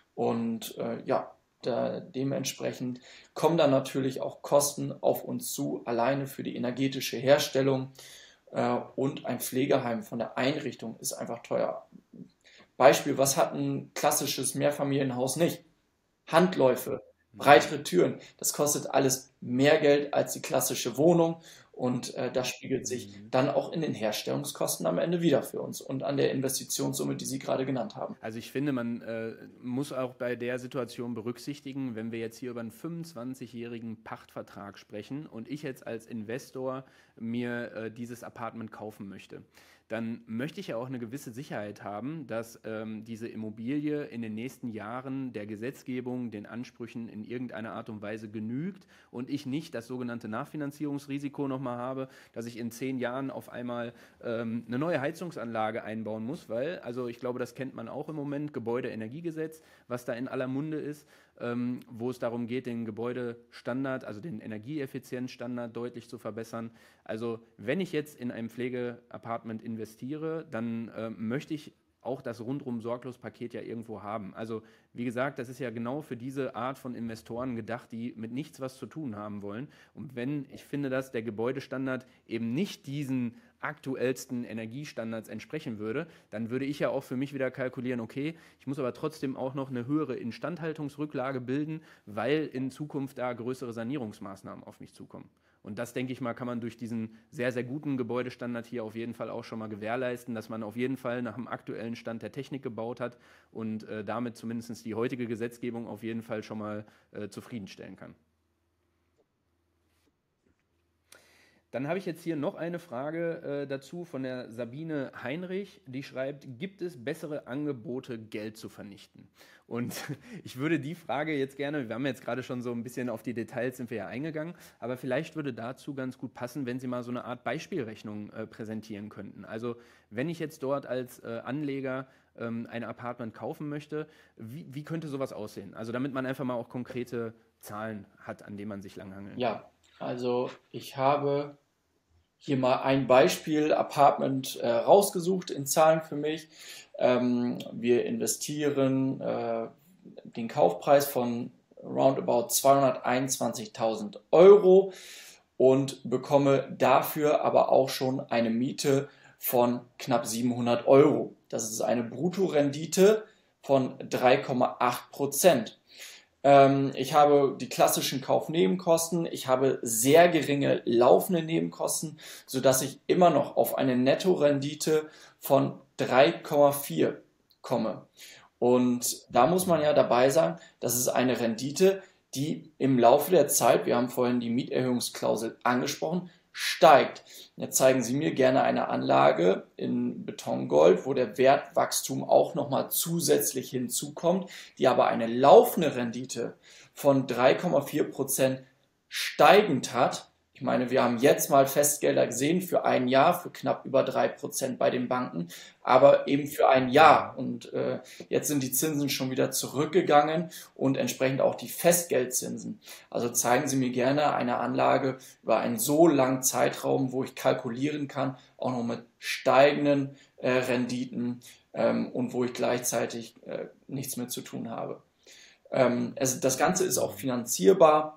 Und äh, ja, da, dementsprechend kommen dann natürlich auch Kosten auf uns zu, alleine für die energetische Herstellung. Und ein Pflegeheim von der Einrichtung ist einfach teuer. Beispiel, was hat ein klassisches Mehrfamilienhaus nicht? Handläufe, breitere Türen. Das kostet alles mehr Geld als die klassische Wohnung und äh, das spiegelt sich dann auch in den Herstellungskosten am Ende wieder für uns und an der Investitionssumme, die Sie gerade genannt haben. Also ich finde, man äh, muss auch bei der Situation berücksichtigen, wenn wir jetzt hier über einen fünfundzwanzigjährigen Pachtvertrag sprechen und ich jetzt als Investor mir äh, dieses Apartment kaufen möchte, dann möchte ich ja auch eine gewisse Sicherheit haben, dass ähm, diese Immobilie in den nächsten Jahren der Gesetzgebung, den Ansprüchen in irgendeiner Art und Weise genügt und ich nicht das sogenannte Nachfinanzierungsrisiko nochmal habe, dass ich in zehn Jahren auf einmal ähm, eine neue Heizungsanlage einbauen muss, weil, also ich glaube, das kennt man auch im Moment, Gebäudeenergiegesetz, was da in aller Munde ist, ähm, wo es darum geht, den Gebäudestandard, also den Energieeffizienzstandard deutlich zu verbessern. Also wenn ich jetzt in ein Pflegeapartment investiere, dann äh, möchte ich auch das Rundum-Sorglos-Paket ja irgendwo haben. Also wie gesagt, das ist ja genau für diese Art von Investoren gedacht, die mit nichts was zu tun haben wollen. Und wenn, ich finde, dass der Gebäudestandard eben nicht diesen aktuellsten Energiestandards entsprechen würde, dann würde ich ja auch für mich wieder kalkulieren, okay, ich muss aber trotzdem auch noch eine höhere Instandhaltungsrücklage bilden, weil in Zukunft da größere Sanierungsmaßnahmen auf mich zukommen. Und das, denke ich mal, kann man durch diesen sehr, sehr guten Gebäudestandard hier auf jeden Fall auch schon mal gewährleisten, dass man auf jeden Fall nach dem aktuellen Stand der Technik gebaut hat und äh, damit zumindest die heutige Gesetzgebung auf jeden Fall schon mal äh, zufriedenstellen kann. Dann habe ich jetzt hier noch eine Frage äh, dazu von der Sabine Heinrich, die schreibt, gibt es bessere Angebote, Geld zu vernichten? Und ich würde die Frage jetzt gerne, wir haben jetzt gerade schon so ein bisschen auf die Details sind wir ja eingegangen, aber vielleicht würde dazu ganz gut passen, wenn Sie mal so eine Art Beispielrechnung äh, präsentieren könnten. Also wenn ich jetzt dort als äh, Anleger ähm, ein Apartment kaufen möchte, wie, wie könnte sowas aussehen? Also damit man einfach mal auch konkrete Zahlen hat, an denen man sich langhangeln kann. Ja, also ich habe hier mal ein Beispiel Apartment äh, rausgesucht in Zahlen für mich. Ähm, wir investieren äh, den Kaufpreis von roundabout zweihunderteinundzwanzigtausend Euro und bekomme dafür aber auch schon eine Miete von knapp siebenhundert Euro. Das ist eine Bruttorendite von drei Komma acht Prozent. Ich habe die klassischen Kaufnebenkosten, ich habe sehr geringe laufende Nebenkosten, sodass ich immer noch auf eine Nettorendite von drei Komma vier komme. Und da muss man ja dabei sagen, das ist eine Rendite, die im Laufe der Zeit, wir haben vorhin die Mieterhöhungsklausel angesprochen, steigt. Jetzt zeigen Sie mir gerne eine Anlage in Betongold, wo der Wertwachstum auch nochmal zusätzlich hinzukommt, die aber eine laufende Rendite von drei Komma vier Prozent steigend hat. Ich meine, wir haben jetzt mal Festgelder gesehen für ein Jahr, für knapp über drei Prozent bei den Banken, aber eben für ein Jahr. Und äh, jetzt sind die Zinsen schon wieder zurückgegangen und entsprechend auch die Festgeldzinsen. Also zeigen Sie mir gerne eine Anlage über einen so langen Zeitraum, wo ich kalkulieren kann, auch noch mit steigenden äh, Renditen ähm, und wo ich gleichzeitig äh, nichts mit zu tun habe. Ähm, es, das Ganze ist auch finanzierbar.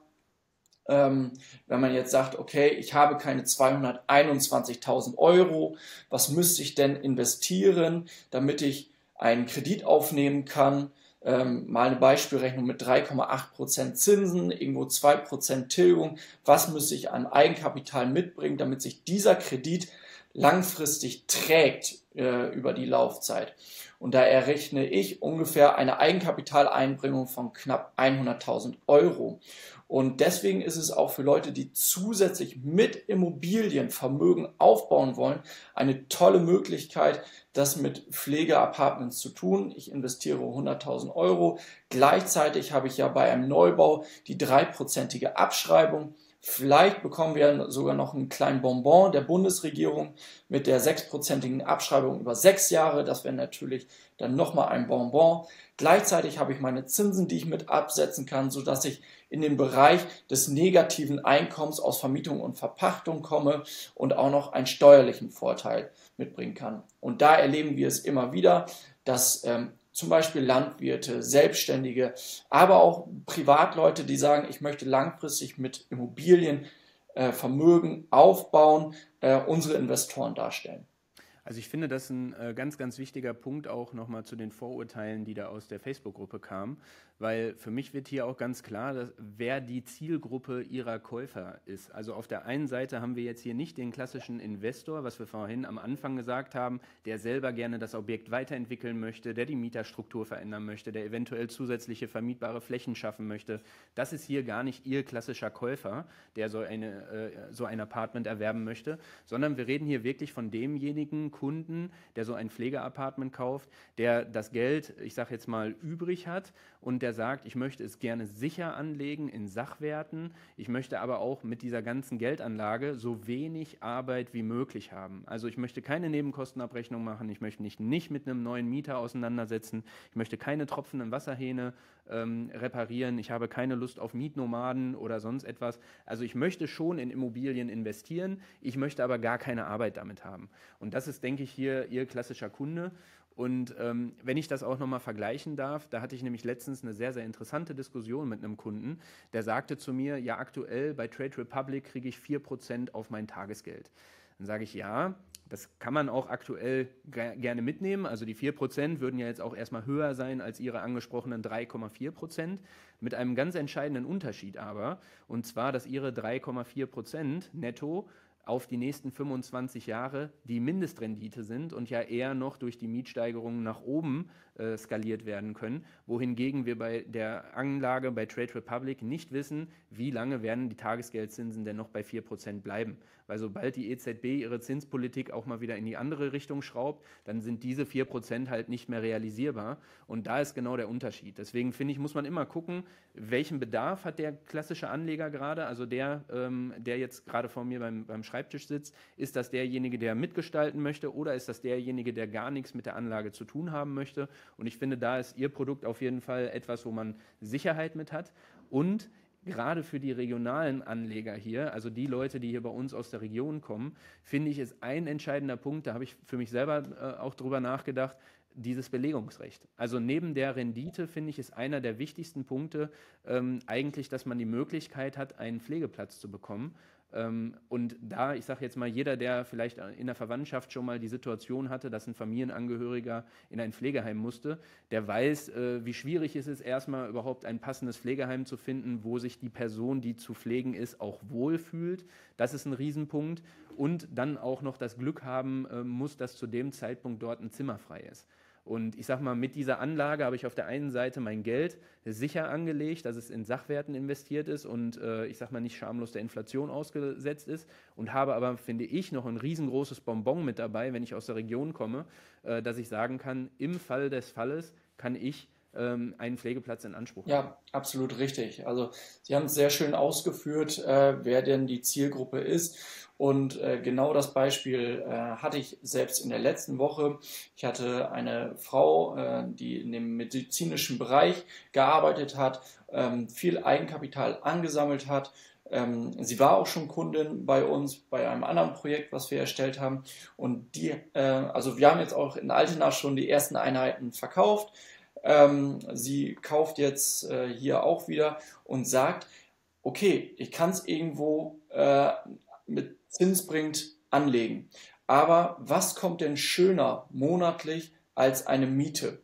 Ähm, wenn man jetzt sagt, okay, ich habe keine zweihunderteinundzwanzigtausend Euro, was müsste ich denn investieren, damit ich einen Kredit aufnehmen kann? Ähm, mal eine Beispielrechnung mit drei Komma acht Prozent Zinsen, irgendwo zwei Prozent Tilgung. Was müsste ich an Eigenkapital mitbringen, damit sich dieser Kredit langfristig trägt äh, über die Laufzeit? Und da errechne ich ungefähr eine Eigenkapitaleinbringung von knapp hunderttausend Euro. Und deswegen ist es auch für Leute, die zusätzlich mit Immobilien Vermögen aufbauen wollen, eine tolle Möglichkeit, das mit Pflegeapartments zu tun. Ich investiere hunderttausend Euro. Gleichzeitig habe ich ja bei einem Neubau die dreiprozentige Abschreibung. Vielleicht bekommen wir sogar noch einen kleinen Bonbon der Bundesregierung mit der sechsprozentigen Abschreibung über sechs Jahre. Das wäre natürlich dann nochmal ein Bonbon. Gleichzeitig habe ich meine Zinsen, die ich mit absetzen kann, sodass ich in den Bereich des negativen Einkommens aus Vermietung und Verpachtung komme und auch noch einen steuerlichen Vorteil mitbringen kann. Und da erleben wir es immer wieder, dass ähm, zum Beispiel Landwirte, Selbstständige, aber auch Privatleute, die sagen, ich möchte langfristig mit Immobilien äh, Vermögen aufbauen, äh, unsere Investoren darstellen. Also ich finde, das ist ein äh, ganz, ganz wichtiger Punkt auch nochmal zu den Vorurteilen, die da aus der Facebook-Gruppe kamen, weil für mich wird hier auch ganz klar, dass, wer die Zielgruppe ihrer Käufer ist. Also auf der einen Seite haben wir jetzt hier nicht den klassischen Investor, was wir vorhin am Anfang gesagt haben, der selber gerne das Objekt weiterentwickeln möchte, der die Mieterstruktur verändern möchte, der eventuell zusätzliche vermietbare Flächen schaffen möchte. Das ist hier gar nicht Ihr klassischer Käufer, der so, eine, äh, so ein Apartment erwerben möchte, sondern wir reden hier wirklich von demjenigen Kunden, der so ein Pflegeapartment kauft, der das Geld, ich sage jetzt mal, übrig hat und der sagt, ich möchte es gerne sicher anlegen in Sachwerten, ich möchte aber auch mit dieser ganzen Geldanlage so wenig Arbeit wie möglich haben. Also ich möchte keine Nebenkostenabrechnung machen, ich möchte mich nicht mit einem neuen Mieter auseinandersetzen, ich möchte keine tropfenden Wasserhähne ähm, reparieren, ich habe keine Lust auf Mietnomaden oder sonst etwas. Also ich möchte schon in Immobilien investieren, ich möchte aber gar keine Arbeit damit haben. Und das ist, denke ich, hier Ihr klassischer Kunde. Und ähm, wenn ich das auch nochmal vergleichen darf, da hatte ich nämlich letztens eine sehr, sehr interessante Diskussion mit einem Kunden, der sagte zu mir, ja, aktuell bei Trade Republic kriege ich vier Prozent auf mein Tagesgeld. Dann sage ich, ja, das kann man auch aktuell ge- gerne mitnehmen. Also die vier Prozent würden ja jetzt auch erstmal höher sein als Ihre angesprochenen drei Komma vier Prozent. Mit einem ganz entscheidenden Unterschied aber, und zwar, dass Ihre drei Komma vier Prozent netto auf die nächsten fünfundzwanzig Jahre die Mindestrendite sind und ja eher noch durch die Mietsteigerungen nach oben äh, skaliert werden können, wohingegen wir bei der Anlage bei Trade Republic nicht wissen, wie lange werden die Tagesgeldzinsen denn noch bei vier Prozent bleiben. Weil sobald die E Z B ihre Zinspolitik auch mal wieder in die andere Richtung schraubt, dann sind diese vier Prozent halt nicht mehr realisierbar. Und da ist genau der Unterschied. Deswegen finde ich, muss man immer gucken, welchen Bedarf hat der klassische Anleger gerade, also der, ähm, der jetzt gerade vor mir beim, beim Schreibtisch sitzt. Ist das derjenige, der mitgestalten möchte, oder ist das derjenige, der gar nichts mit der Anlage zu tun haben möchte? Und ich finde, da ist Ihr Produkt auf jeden Fall etwas, wo man Sicherheit mit hat. Und gerade für die regionalen Anleger hier, also die Leute, die hier bei uns aus der Region kommen, finde ich, ist ein entscheidender Punkt, da habe ich für mich selber äh, auch drüber nachgedacht, dieses Belegungsrecht. Also neben der Rendite, finde ich, ist einer der wichtigsten Punkte ähm, eigentlich, dass man die Möglichkeit hat, einen Pflegeplatz zu bekommen. Ähm, und da, ich sage jetzt mal, jeder, der vielleicht in der Verwandtschaft schon mal die Situation hatte, dass ein Familienangehöriger in ein Pflegeheim musste, der weiß, äh, wie schwierig es ist, erstmal überhaupt ein passendes Pflegeheim zu finden, wo sich die Person, die zu pflegen ist, auch wohlfühlt. Das ist ein Riesenpunkt. Und dann auch noch das Glück haben äh, muss, dass zu dem Zeitpunkt dort ein Zimmer frei ist. Und ich sage mal, mit dieser Anlage habe ich auf der einen Seite mein Geld sicher angelegt, dass es in Sachwerten investiert ist und äh, ich sage mal nicht schamlos der Inflation ausgesetzt ist, und habe aber, finde ich, noch ein riesengroßes Bonbon mit dabei, wenn ich aus der Region komme, äh, dass ich sagen kann, im Fall des Falles kann ich ähm, einen Pflegeplatz in Anspruch nehmen. Ja, absolut richtig. Also Sie haben es sehr schön ausgeführt, äh, wer denn die Zielgruppe ist. Und äh, genau das Beispiel äh, hatte ich selbst in der letzten Woche. Ich hatte eine Frau, äh, die in dem medizinischen Bereich gearbeitet hat, ähm, viel Eigenkapital angesammelt hat. Ähm, sie war auch schon Kundin bei uns, bei einem anderen Projekt, was wir erstellt haben. Und die, äh, also wir haben jetzt auch in Altena schon die ersten Einheiten verkauft. Ähm, sie kauft jetzt äh, hier auch wieder und sagt, okay, ich kann es irgendwo äh, mit zinsbringend anlegen. Aber was kommt denn schöner monatlich als eine Miete?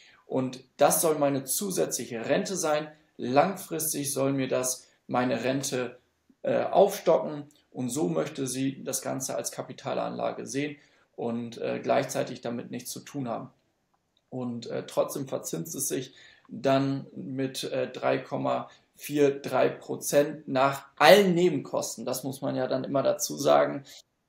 Und das soll meine zusätzliche Rente sein. Langfristig soll mir das meine Rente äh, aufstocken. Und so möchte sie das Ganze als Kapitalanlage sehen und äh, gleichzeitig damit nichts zu tun haben. Und äh, trotzdem verzinst es sich dann mit äh, drei Komma drei Prozent nach allen Nebenkosten. Das muss man ja dann immer dazu sagen.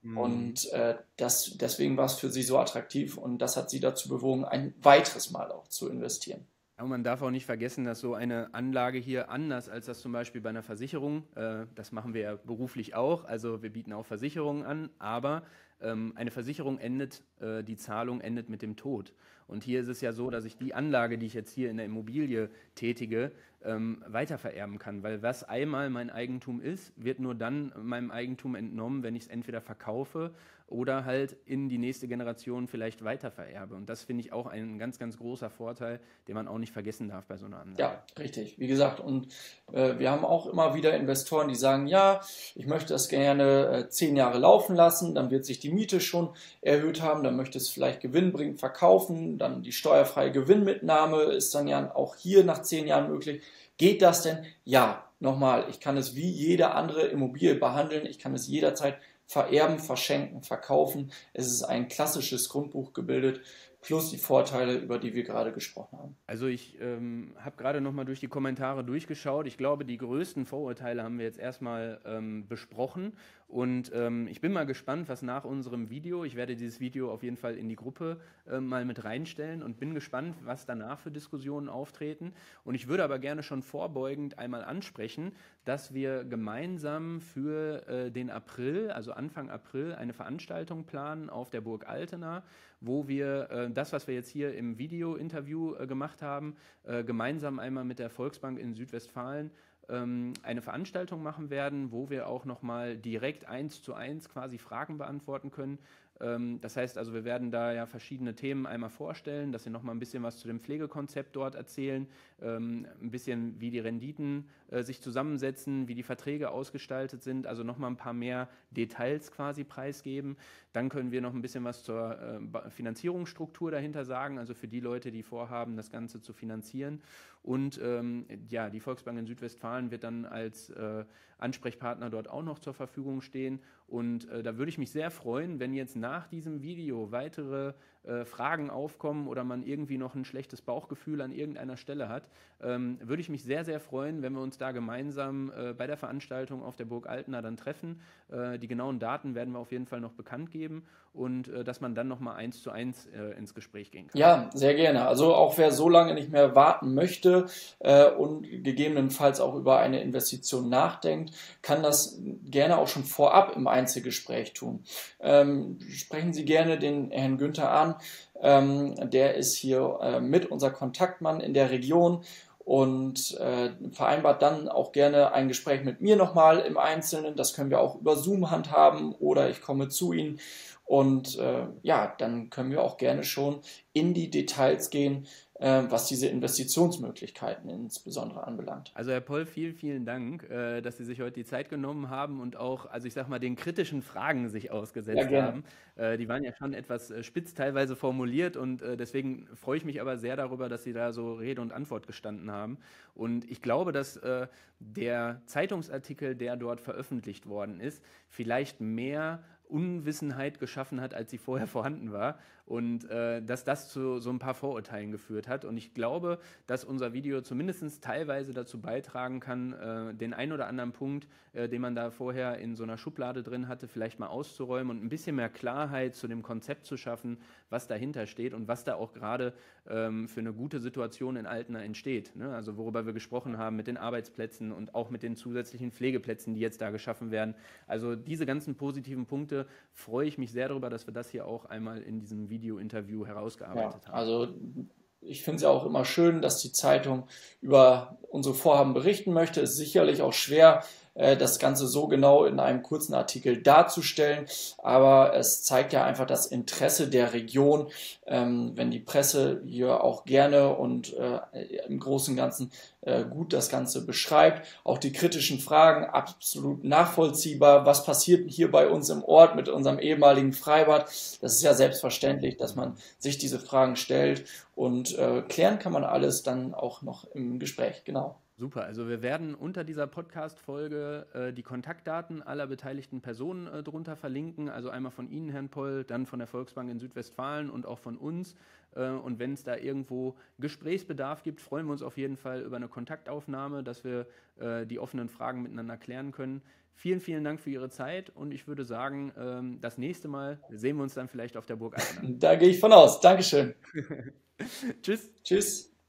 Und äh, das, deswegen war es für sie so attraktiv und das hat sie dazu bewogen, ein weiteres Mal auch zu investieren. Aber man darf auch nicht vergessen, dass so eine Anlage hier anders als das zum Beispiel bei einer Versicherung, äh, das machen wir ja beruflich auch, also wir bieten auch Versicherungen an, aber ähm, eine Versicherung endet, äh, die Zahlung endet mit dem Tod. Und hier ist es ja so, dass ich die Anlage, die ich jetzt hier in der Immobilie tätige, ähm, weitervererben kann, weil was einmal mein Eigentum ist, wird nur dann meinem Eigentum entnommen, wenn ich es entweder verkaufe oder halt in die nächste Generation vielleicht weitervererbe. Und das finde ich auch ein ganz, ganz großer Vorteil, den man auch nicht vergessen darf bei so einer Anlage. Ja, richtig. Wie gesagt, und äh, wir haben auch immer wieder Investoren, die sagen, ja, ich möchte das gerne äh, zehn Jahre laufen lassen, dann wird sich die Miete schon erhöht haben, dann möchte es vielleicht gewinnbringend verkaufen, dann die steuerfreie Gewinnmitnahme ist dann ja auch hier nach zehn Jahren möglich. Geht das denn? Ja, nochmal, ich kann es wie jede andere Immobilie behandeln, ich kann es jederzeit vererben, verschenken, verkaufen. Es ist ein klassisches Grundbuch gebildet, plus die Vorteile, über die wir gerade gesprochen haben. Also ich ähm, habe gerade noch mal durch die Kommentare durchgeschaut. Ich glaube, die größten Vorurteile haben wir jetzt erstmal ähm, besprochen. Und ähm, ich bin mal gespannt, was nach unserem Video, ich werde dieses Video auf jeden Fall in die Gruppe äh, mal mit reinstellen und bin gespannt, was danach für Diskussionen auftreten. Und ich würde aber gerne schon vorbeugend einmal ansprechen, dass wir gemeinsam für äh, den April, also Anfang April, eine Veranstaltung planen auf der Burg Altena, wo wir äh, das, was wir jetzt hier im Video-Interview äh, gemacht haben, äh, gemeinsam einmal mit der Volksbank in Südwestfalen ähm, eine Veranstaltung machen werden, wo wir auch nochmal direkt eins zu eins quasi Fragen beantworten können. Ähm, das heißt also, wir werden da ja verschiedene Themen einmal vorstellen, dass wir nochmal ein bisschen was zu dem Pflegekonzept dort erzählen, ähm, ein bisschen wie die Renditen äh, sich zusammensetzen, wie die Verträge ausgestaltet sind, also nochmal ein paar mehr Details quasi preisgeben. Dann können wir noch ein bisschen was zur äh, Finanzierungsstruktur dahinter sagen, also für die Leute, die vorhaben, das Ganze zu finanzieren. Und ähm, ja, die Volksbank in Südwestfalen wird dann als äh, Ansprechpartner dort auch noch zur Verfügung stehen. Und äh, da würde ich mich sehr freuen, wenn jetzt nach diesem Video weitere äh, Fragen aufkommen oder man irgendwie noch ein schlechtes Bauchgefühl an irgendeiner Stelle hat, ähm, würde ich mich sehr, sehr freuen, wenn wir uns da gemeinsam äh, bei der Veranstaltung auf der Burg Altena dann treffen. Äh, die genauen Daten werden wir auf jeden Fall noch bekannt geben und äh, dass man dann nochmal eins zu eins äh, ins Gespräch gehen kann. Ja, sehr gerne. Also auch wer so lange nicht mehr warten möchte äh, und gegebenenfalls auch über eine Investition nachdenkt, kann das gerne auch schon vorab im Einzelgespräch tun. Ähm, sprechen Sie gerne den Herrn Günther an. Ähm, der ist hier äh, mit unser Kontaktmann in der Region und äh, vereinbart dann auch gerne ein Gespräch mit mir nochmal im Einzelnen. Das können wir auch über Zoom handhaben oder ich komme zu Ihnen. Und äh, ja, dann können wir auch gerne schon in die Details gehen, äh, was diese Investitionsmöglichkeiten insbesondere anbelangt. Also Herr Poll, vielen, vielen Dank, äh, dass Sie sich heute die Zeit genommen haben und auch, also ich sag mal, den kritischen Fragen sich ausgesetzt Ja, haben. Äh, die waren ja schon etwas äh, spitz teilweise formuliert und äh, deswegen freue ich mich aber sehr darüber, dass Sie da so Rede und Antwort gestanden haben. Und ich glaube, dass äh, der Zeitungsartikel, der dort veröffentlicht worden ist, vielleicht mehr Unwissenheit geschaffen hat, als sie vorher vorhanden war und äh, dass das zu so ein paar Vorurteilen geführt hat. Und ich glaube, dass unser Video zumindest teilweise dazu beitragen kann, äh, den ein oder anderen Punkt, äh, den man da vorher in so einer Schublade drin hatte, vielleicht mal auszuräumen und ein bisschen mehr Klarheit zu dem Konzept zu schaffen, was dahinter steht und was da auch gerade ähm, für eine gute Situation in Altena entsteht. Ne? Also worüber wir gesprochen haben mit den Arbeitsplätzen und auch mit den zusätzlichen Pflegeplätzen, die jetzt da geschaffen werden. Also diese ganzen positiven Punkte freue ich mich sehr darüber, dass wir das hier auch einmal in diesem Video-Interview herausgearbeitet Ja, haben. also ich finde es ja auch immer schön, dass die Zeitung über unsere Vorhaben berichten möchte. Es ist sicherlich auch schwer, das Ganze so genau in einem kurzen Artikel darzustellen, aber es zeigt ja einfach das Interesse der Region, ähm, wenn die Presse hier auch gerne und äh, im Großen und Ganzen äh, gut das Ganze beschreibt. Auch die kritischen Fragen absolut nachvollziehbar. Was passiert hier bei uns im Ort mit unserem ehemaligen Freibad? Das ist ja selbstverständlich, dass man sich diese Fragen stellt und äh, klären kann man alles dann auch noch im Gespräch, genau. Super, also wir werden unter dieser Podcast-Folge äh, die Kontaktdaten aller beteiligten Personen äh, drunter verlinken, also einmal von Ihnen, Herrn Poll, dann von der Volksbank in Südwestfalen und auch von uns. Äh, und wenn es da irgendwo Gesprächsbedarf gibt, freuen wir uns auf jeden Fall über eine Kontaktaufnahme, dass wir äh, die offenen Fragen miteinander klären können. Vielen, vielen Dank für Ihre Zeit und ich würde sagen, ähm, das nächste Mal sehen wir uns dann vielleicht auf der Burg Altena. Da gehe ich von aus. Dankeschön. Tschüss. Tschüss.